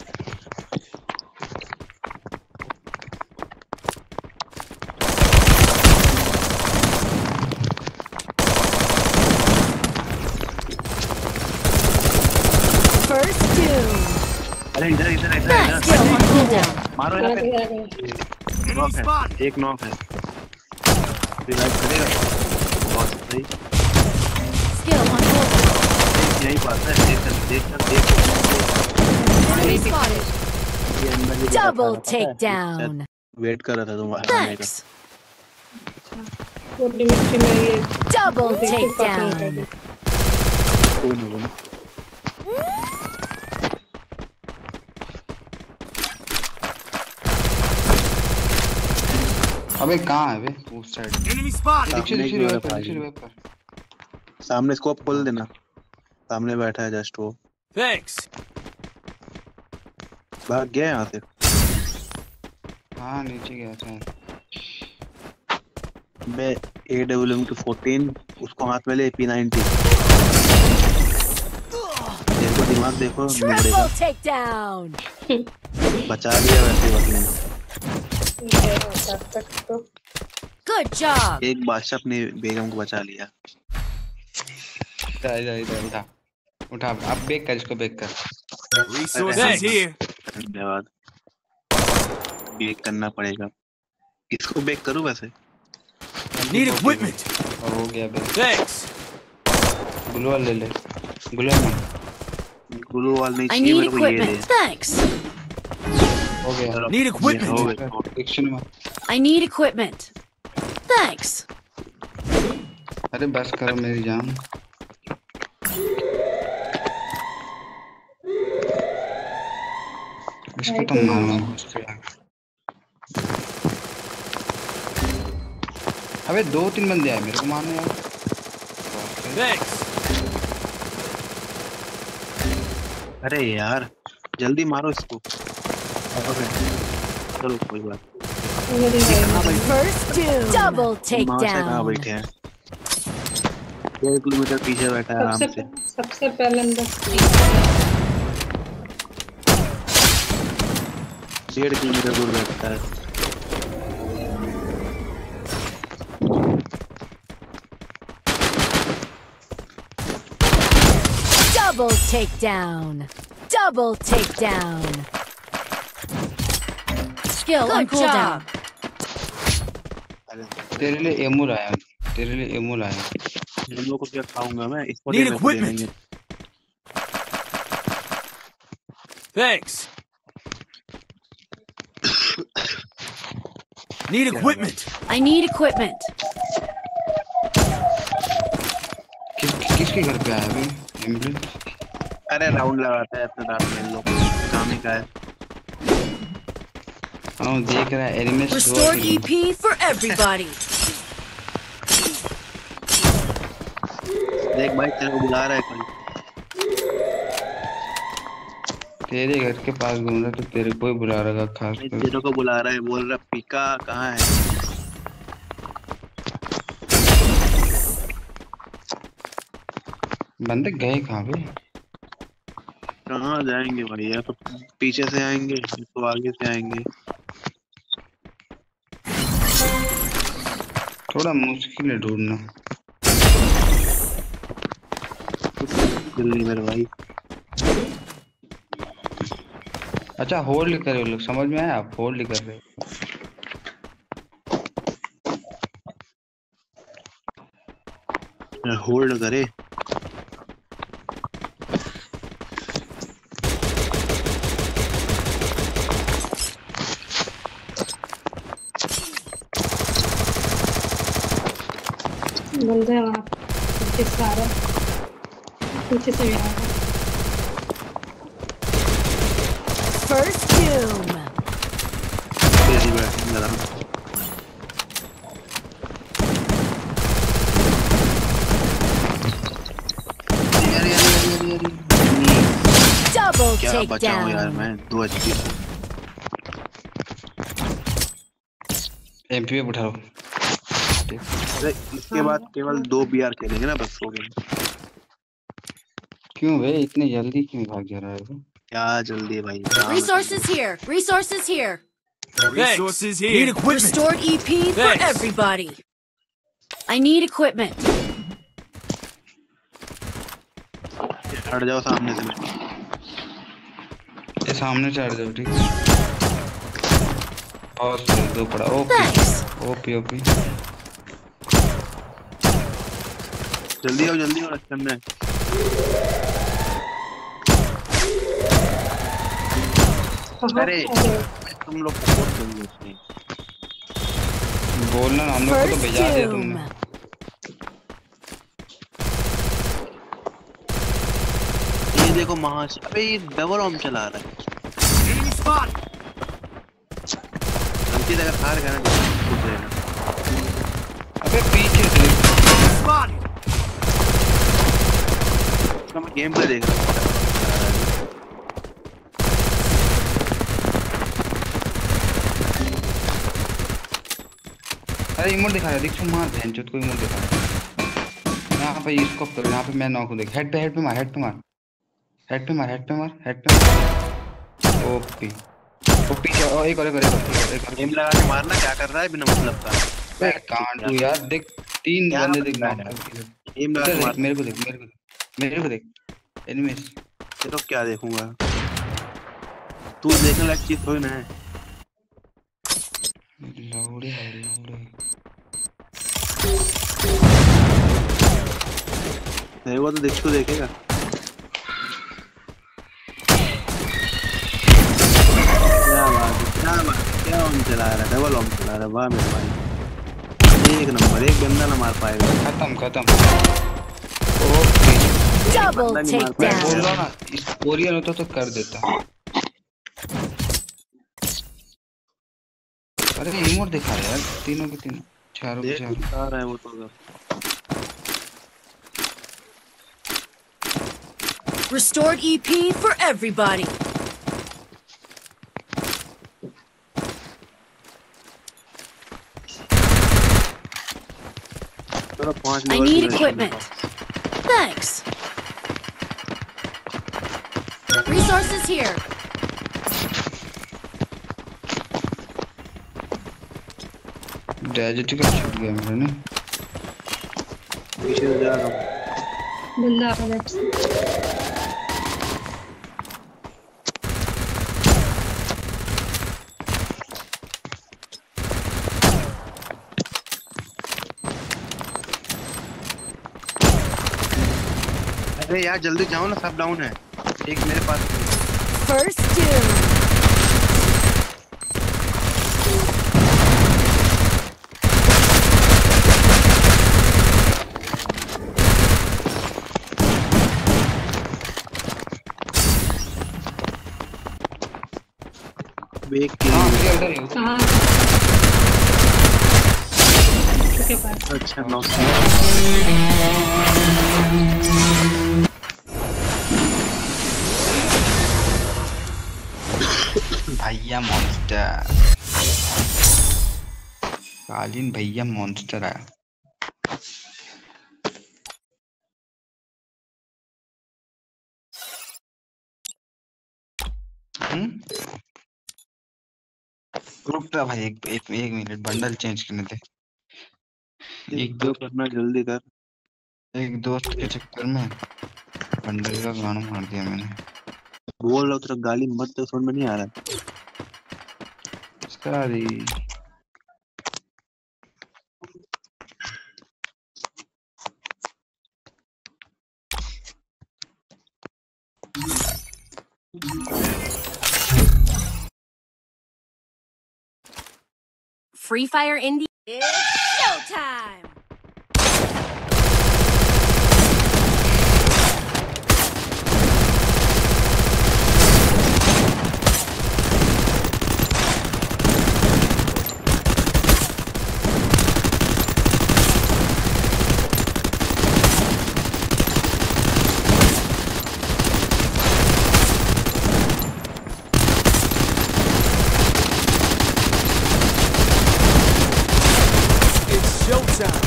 First doom. अरे इधर इधर इधर That इधर skill on cooldown. मारो यहाँ पे। Enemy नॉक है, spotted. एक नॉक है। रिवाइव करेगा। बहुत सही। Skill on cooldown. यही बात है, देख कर देख कर देख कर। Enemy spotted. ये अंदर ही बैठा Double था, पता है? takedown. वेट कर रहा था तुम आने का। Thanks. वो लिमिट में ये Double takedown. कोई नहीं बोला। अबे कहाँ है बे? उस साइड। Enemy spotted. दीक्षित सामने दीक्षित की ओर रिवाइव है कर, भाई। दीक्षित रिवाइव कर। सामने स्कोप खोल देना। सामने बैठा है जस्ट वो। Thanks. भाग गया यहाँ से। हाँ नीचे गया था। मैं ए डब्ल्यू एम की फोर्टीन उसको हाथ में ले, पी नाइनटी। देखो दिमाग देखो। Triple takedown. बचा लिया वैसे वकील ने। Good job. एक बादशाह अपनी बेगम को बचा लिया। इधर इधर इधर इधर। उठा अब बेक कर इसको बेक कर Resources here. धन्यवाद। बेक करना पड़ेगा। किसको बेक करूं वैसे? Need equipment. और हो गया बेक Thanks. ग्लूवाल ले ले ग्लूवाल में ग्लू वाल नहीं I चाहिए need मेरे को, ये दे। equipment. Thanks. हो गया Need ये हो equipment. गया। एक्शन में I need equipment. Thanks. अरे बस करो मेरी जान इसको तो मारो अबे दो तीन बंदे आए मेरे को मारने यार Thanks. अरे यार जल्दी मारो इसको। चलो कोई बात First two. Double नहीं। माँ से कहाँ takedown. बैठे हैं? डेढ़ किलोमीटर पीछे बैठा है आराम सबसे से। सबसे पहले अंदर डेढ़ किलोमीटर दूर बैठता है। Double takedown. Double takedown. Skill on cooldown. तेरे लिए एमू लाया हूँ, तेरे लिए एमू लाया हूँ। इन लोगों को क्या खाऊंगा मैं? इसको Need देने को दे equipment. देंगे। Thanks. Need equipment. I need equipment. किस किसके घर पे आया अभी एम्बुलेंस अरे राउंड लगाता है अपने रात में इन लोग। काम ही का है। हाँ देख रहा है enemies Restored E P for everybody. देख भाई तेरे को बुला रहा है कोई। तेरे घर के पास घूम रहा तो तेरे को ही बुला रहा है खास भाई कर तेरे को बुला रहा है, बोल रहा पीका कहाँ है? बंदे गए कहाँ पे कहाँ जाएंगे भाई? या तो पीछे से आएंगे या तो आगे से आएंगे। थोड़ा मुश्किल है ढूंढना जल्दी मेरे भाई। अच्छा होल्ड कर रहे हो लोग समझ में आया आप होल्ड कर रहे हो होल्ड करे बंदे हैं वहाँ पीछे से आ रहा है, पीछे से भी आ रहा है। First doom. तेरी बैटिंग लगा। यार यार यार यार यार Double क्या बचाऊं यार takedown. मैं दो एचपी से। एमपी पे उठाओ अरे इसके बाद केवल दो बीआर खेलेंगे ना बस हो गया। क्यों भाई इतनी जल्दी क्यों भाग जा रहा है तू क्या जल्दी है भाई? काम है। Resources here. Resources here. Resources here. Need equipment. Restored E P for Thanks. everybody. I need equipment. हट जाओ सामने से। मैं ये सामने से हट जाओ ठीक है और से दो पड़ा ओपी Thanks. ओपी ओपी जल्दी आओ जल्दी आओ रक्षण में। अरे तुम लोग तो बहुत जल्दी होते हैं। बोलना ना, हम लोग को तो First भेजा दिया doom. तुमने ये देखो महाश अबे ये डबल ऑम चला रहा है। Enemy spot. गलती से अगर हार गया ना तो जाएगा। अबे पीछे से Spotted. इसका मैं गेम पे देख रहा हूँ। अरे इमोट दिखा रहा है देख तू मार बहनचोद को इमोट दिखा रहा है यहाँ पे इसको करो यहाँ पे मैं नॉक हूँ देख हेड पे हेड पे मार हेड पे मार हेड पे मार हेड पे मार हेड पे मार ओपी ओपी क्या ओ एक और एक और एक और एक और गेम लगा के मारना क्या कर रहा है बिना मतलब का? बे कांडू यार देख तीन क्या बंदे देख बंदा नॉक है? गेम लगा के देख मार। मेरे को देख मेरे को देख मेरे को देख एनिमीज। ये तो क्या देखूंगा, तू देखने लायक चीज थोड़ी ना है। लौड़े है लौड़े। देखो तो देख तो देखेगा। क्या बात है, क्या बात है, क्या ऑन चला रहा है, डबल ऑन चला रहा है, वाह मेरे भाई, एक नंबर, एक बंदा ना मार पाएगा। खत्म खत्म। ओके Double बंदा नहीं मार मैं पाएगा। बोल takedown. रहा हूँ ना, इस कोरियन होता तो कर देता। अरे इमोट दिखा यार, तीनों के तीनों, चारों के देख चारों। आ रहा है वो तो उधर। Restored E P for everybody. चलो पांच I लेवल need की equipment. Thanks. Resources here. Desert का छूट गया मेरा नहीं। पीछे से जा रहा हूँ। बंदा आ रहा है। अरे यार जल्दी जाओ ना, सब डाउन है, एक मेरे पास। First doom. एक किल। हाँ मेरे अंदर ही हो। कहाँ? उसके पास। अच्छा नौ। भैया मॉन्स्टर, कालीन भैया मॉन्स्टर आया। हम्म रुक जा भाई, एक एक एक मिनट, बंडल चेंज करने दे। एक जो दो करना जल्दी कर। एक दोस्त के चक्कर में बंडल का गाना मार दिया मैंने। बोल रहा हूँ तेरा गाली मत तो समझ में नहीं आ रहा। Sorry. Free Fire Indie. It's showtime. It's showtime.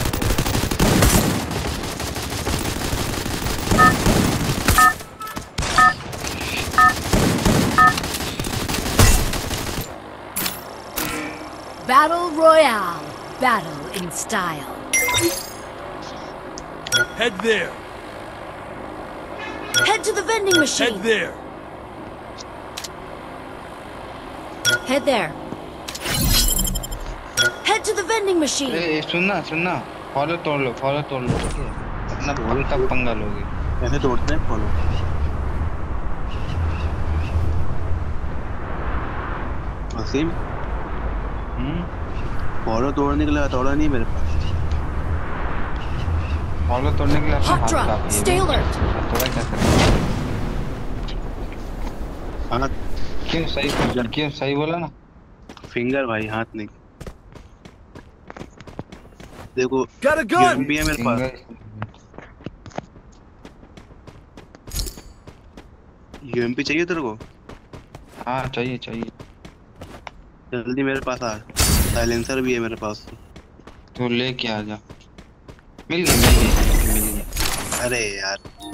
Battle Royale. Battle in style. Head there. Head to the vending Head machine. there. Head there. Head to the vending machine. ए सुनना सुनना, फॉलो तोड़ लो, फॉलो तोड़ लो, ठीक है? अपना follow तब पंगा लोगे। कैसे तोड़ते हैं फॉलो? वसीम हम्म फॉलो तोड़ने के लिए तोड़ा नहीं मेरे पास। फॉलो तोड़ने के लिए अपना Hot हाथ drop. काफी है। Stay alert. थोड़ा क्या करें? हाथ क्यों सही क्यों सही बोला ना? फिंगर भाई, हाथ नहीं। देखो Got a gun. भी है मेरे पास। फिंगर यूएमपी चाहिए तेरे को? हाँ चाहिए चाहिए। जल्दी मेरे पास आ, साइलेंसर भी है मेरे पास। तो लेके आ जा। मिल गई मिल गई मिल गई। अरे यार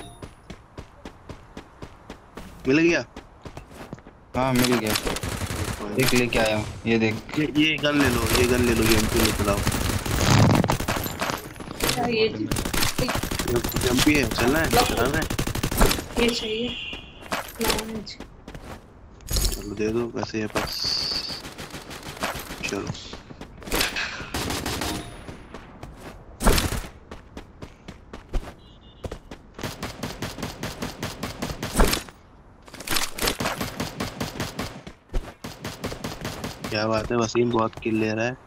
मिल गया। हाँ मिल गया, देख लेके आया हूँ, ये देख। ये ये गन ले लो, ये गन ले लो, यूएमपी ले चलाओ। ये यूएमपी है, चलना है, चलाना है। ये चाहिए लॉन्च। चलो दे दो पैसे ये बस। चलो क्या बात है, वसीम बहुत किल ले रहा है।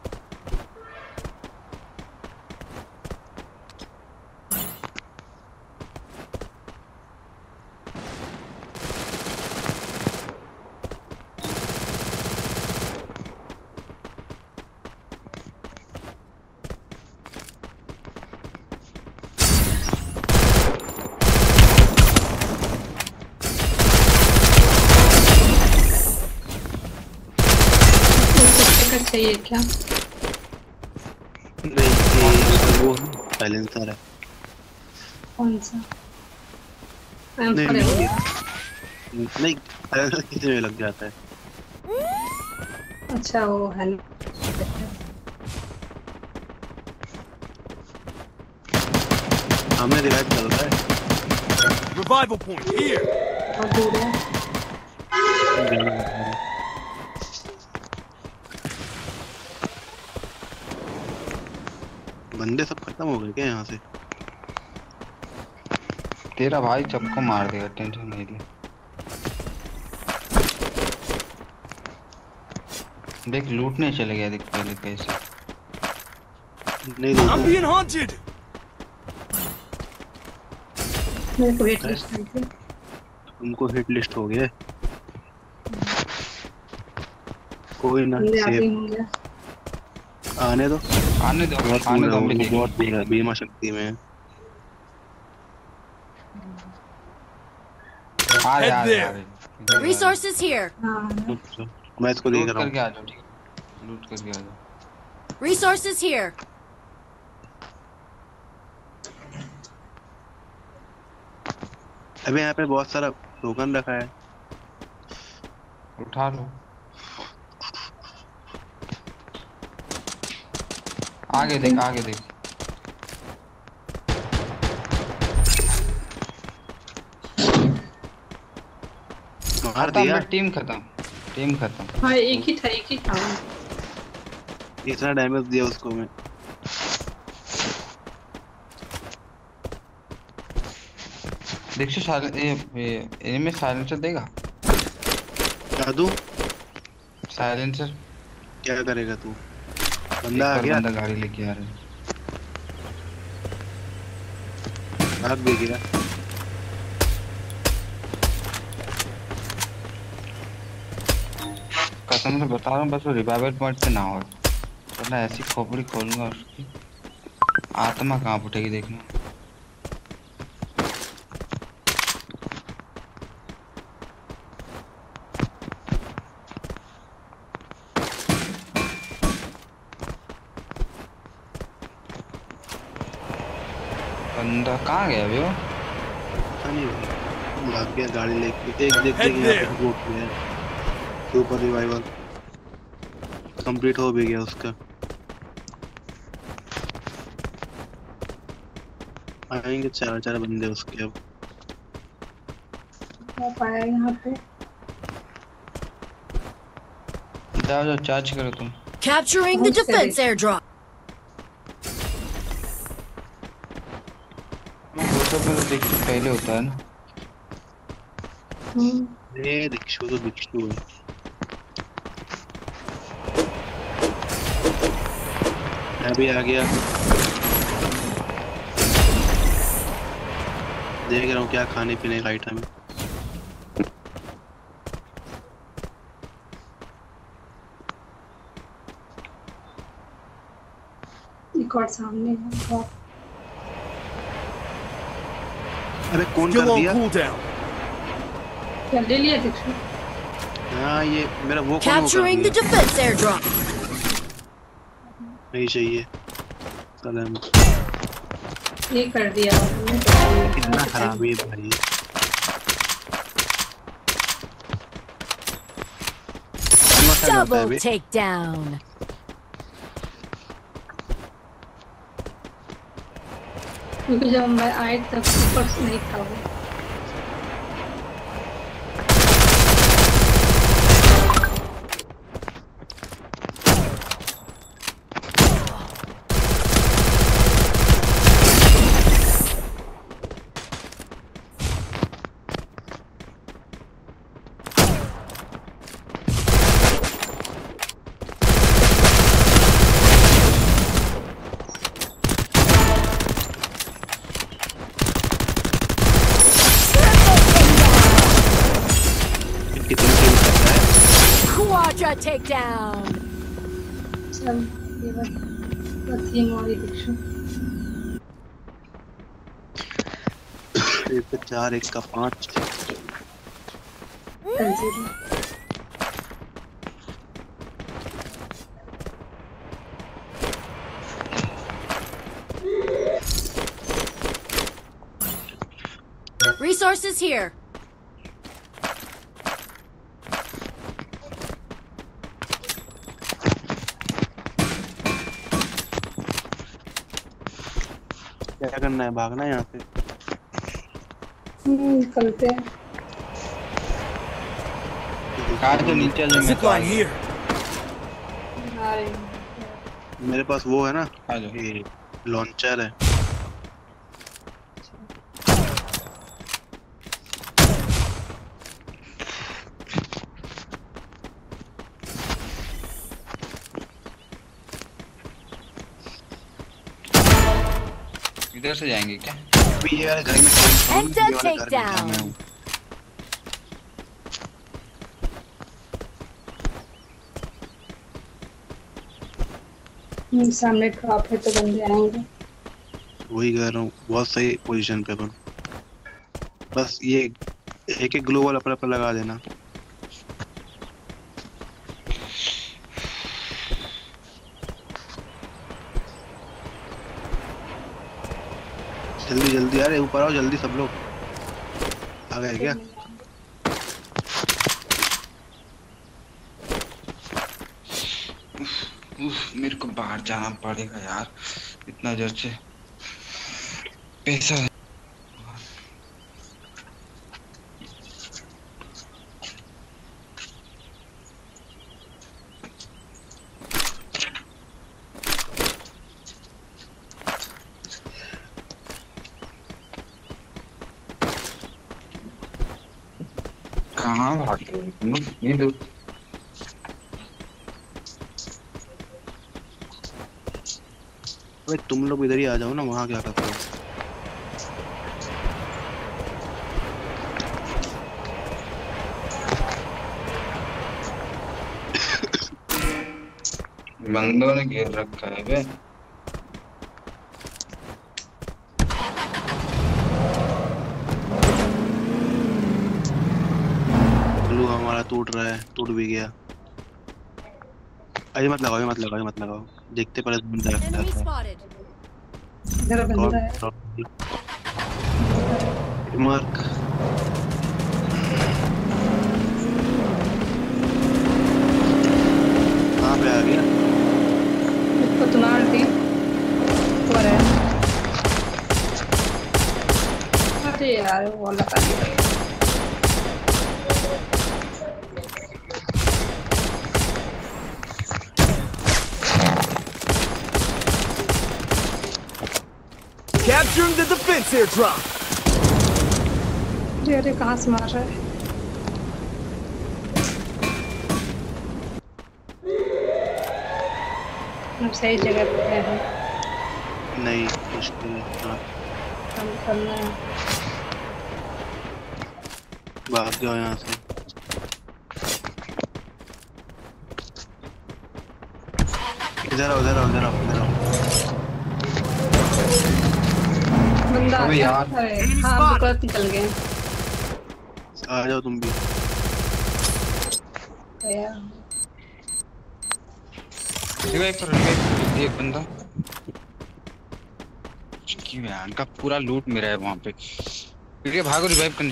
चाहिए क्या? नहीं ये वो साइलेंसर है। कौन सा? नहीं नहीं नहीं साइलेंसर किसी में लग जाता है। अच्छा वो है ना। हमने रिवाइव चल रहा है। Revival point here. बहुत दूर है। बंदे सब खत्म हो गए क्या यहाँ से? तेरा भाई सबको मार देगा, टेंशन नहीं ले। देख लूटने चले गया, देख पहले कैसे। नहीं I'm being haunted. मेरे को हिट लिस्ट नहीं थी। तुमको हिट लिस्ट हो गया। कोई ना बंदे आते सेव होंगे। आने दो आने दो बहुत आने दो, वो हम देखेंगे। बहुत बीमा बीमा शक्ति में है। आ जा आ Head जा there. Resources here. हाँ अच्छा, मैं इसको देख लूट रहा करके हूँ। आ जाओ, ठीक है लूट करके आ जाओ। Resources here. अबे यहाँ पे बहुत सारा टोकन रखा है। उठा लो। आगे देख आगे देख। मार खत्म दिया। बे, टीम खत्म टीम खत्म। हाँ एक ही था एक ही था। इतना डैमेज दिया उसको मैं। देख से साइलेंस ये ये एनिमी साइलेंसर देगा। क्या दूं? साइलेंसर क्या करेगा तू? एक बंदा आ बार गया, बंदा गाड़ी लेके आ रहा है। भाग भी गया। कसम से बता रहा हूँ, बस वो रिवाइवल पॉइंट पे ना हो, वरना ऐसी खोपड़ी खोलूंगा उसकी आत्मा कहाँ उठेगी देखना। बंदा कहाँ गया अभी वो? पता नहीं भाई, भाग गया गाड़ी लेके। एक देख देख Head यहाँ there. पे वोट किया है। सुपर रिवाइवल कंप्लीट हो भी गया उसका। आएंगे चार चार बंदे उसके अब। हो पाया यहाँ पे। जाओ जाओ चार्ज करो तुम। Capturing the defense airdrop. वो सब में तो देखिए पहले होता है ना। ए दिक्षु तो दिक्षु है। मैं भी आ गया। देख रहा हूँ क्या खाने पीने का आइटम है। एक और सामने है बहुत। अरे कौन Still कर on दिया? cooldown. क्या ले लिया दिक्षु? हाँ ये मेरा वो कौन वो कर Capturing the दिया? defense airdrop. नहीं चाहिए। सलाम। ये कर दिया आपने। कितना खराबी है भाई। Double takedown. क्योंकि जब मैं आए तब ऊपर से नहीं था वो। takedown. चल ये बस बस ये मोड़ी दिखशु एक का चार एक का पाँच कंसीडर Resources here. क्या करना है भागना है यहाँ से निकलते हैं कार तो नीचे जो Zip line here. आ रहे हैं मेरे पास वो है ना आ जाओ ये लॉन्चर है इधर से जाएंगे क्या अभी ये वाले घर में कोई- And ये वाले घर में takedown. जाना है। हम्म, सामने ड्रॉप है तो बंदे आएंगे वही कह रहा हूँ बहुत सही पोजीशन पे अपन बस ये एक एक ग्लोबल अपने पर लगा देना जल्दी जल्दी अरे ऊपर आओ जल्दी सब लोग आ गए क्या उफ, मेरे को बाहर जाना पड़ेगा यार इतना जोर से पैसा है। कहाँ भाग रहे हो तुम? ये दो अबे तुम लोग इधर ही आ जाओ ना वहाँ क्या करते हो बंदों ने घेर रखा है बे ग्लू हमारा टूट रहा है टूट भी गया अरे मत लगाओ ये मत लगाओ ये मत लगाओ देखते पहले बंदा लगता Enemy है spotted. इधर बंदा है मार्क कहाँ पे आ गया इसको तुम्हारी टीम ऊपर है अरे यार वो लगा दिया Capturing the defense airdrop. अरे अरे कहाँ से मार रहा है हम सही जगह पे हैं नहीं मुश्किल है हाँ काम करना है भाग जाओ यहाँ से इधर आओ इधर आओ इधर आओ इधर आओ बंदा आ अबे गया यार। अरे हाँ बुकरत निकल गए आ जाओ तुम भी गया रिवाइव करो रिवाइव करो एक बंदा की बयान का पूरा लूट मेरा है वहां पे फिर के भागो रिवाइव करने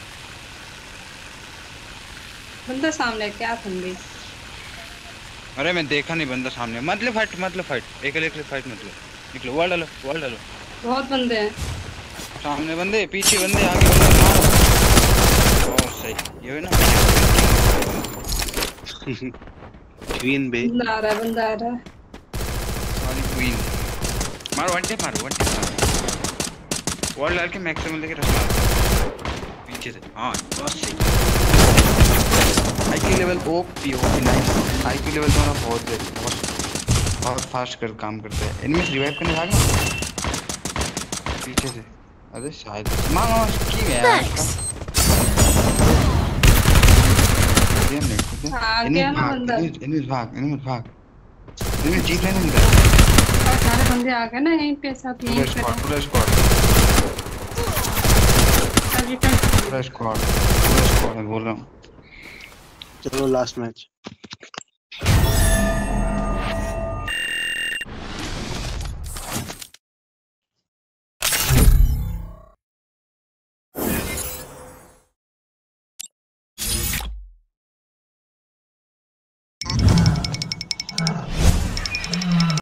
बंदा सामने है, क्या बंदी अरे मैं देखा नहीं बंदा सामने मतलब फाइट मतलब फाइट एक एक फाइट मतलब निकलो वॉल डालो वॉल डालो बहुत बंदे हैं सामने बंदे पीछे बंदे आगे बंदे मारो बहुत सही ये है ना क्वीन बे बंदा आ रहा है बंदा आ रहा है सॉरी क्वीन मारो वन टेप मारो वन टेप मारो वॉल डाल के मैक्सिमम लेके रख मारो पीछे से हां बहुत सही IQ level OP OP nice IQ level तो बहुत है बहुत बहुत फास्ट कर काम करते हैं इनमें रिवाइव करने भागना पीछे से अरे शायद मारो की है यार Thanks. दिया मिनट ठीक है। आ इन्हें गया ना भाग, बंदा। इन्हें इन्हें भाग, इन्हें मत भाग। इन्हें जीप लाइन अंदर। और सारे बंदे आ गए ना यहीं पे, सब यहीं पूरा पे स्क्वाड, थे। पूरा स्क्वाड, सब रिटर्न पूरा स्क्वाड, पूरा स्क्वाड है बोल रहा हूँ। चलो लास्ट मैच।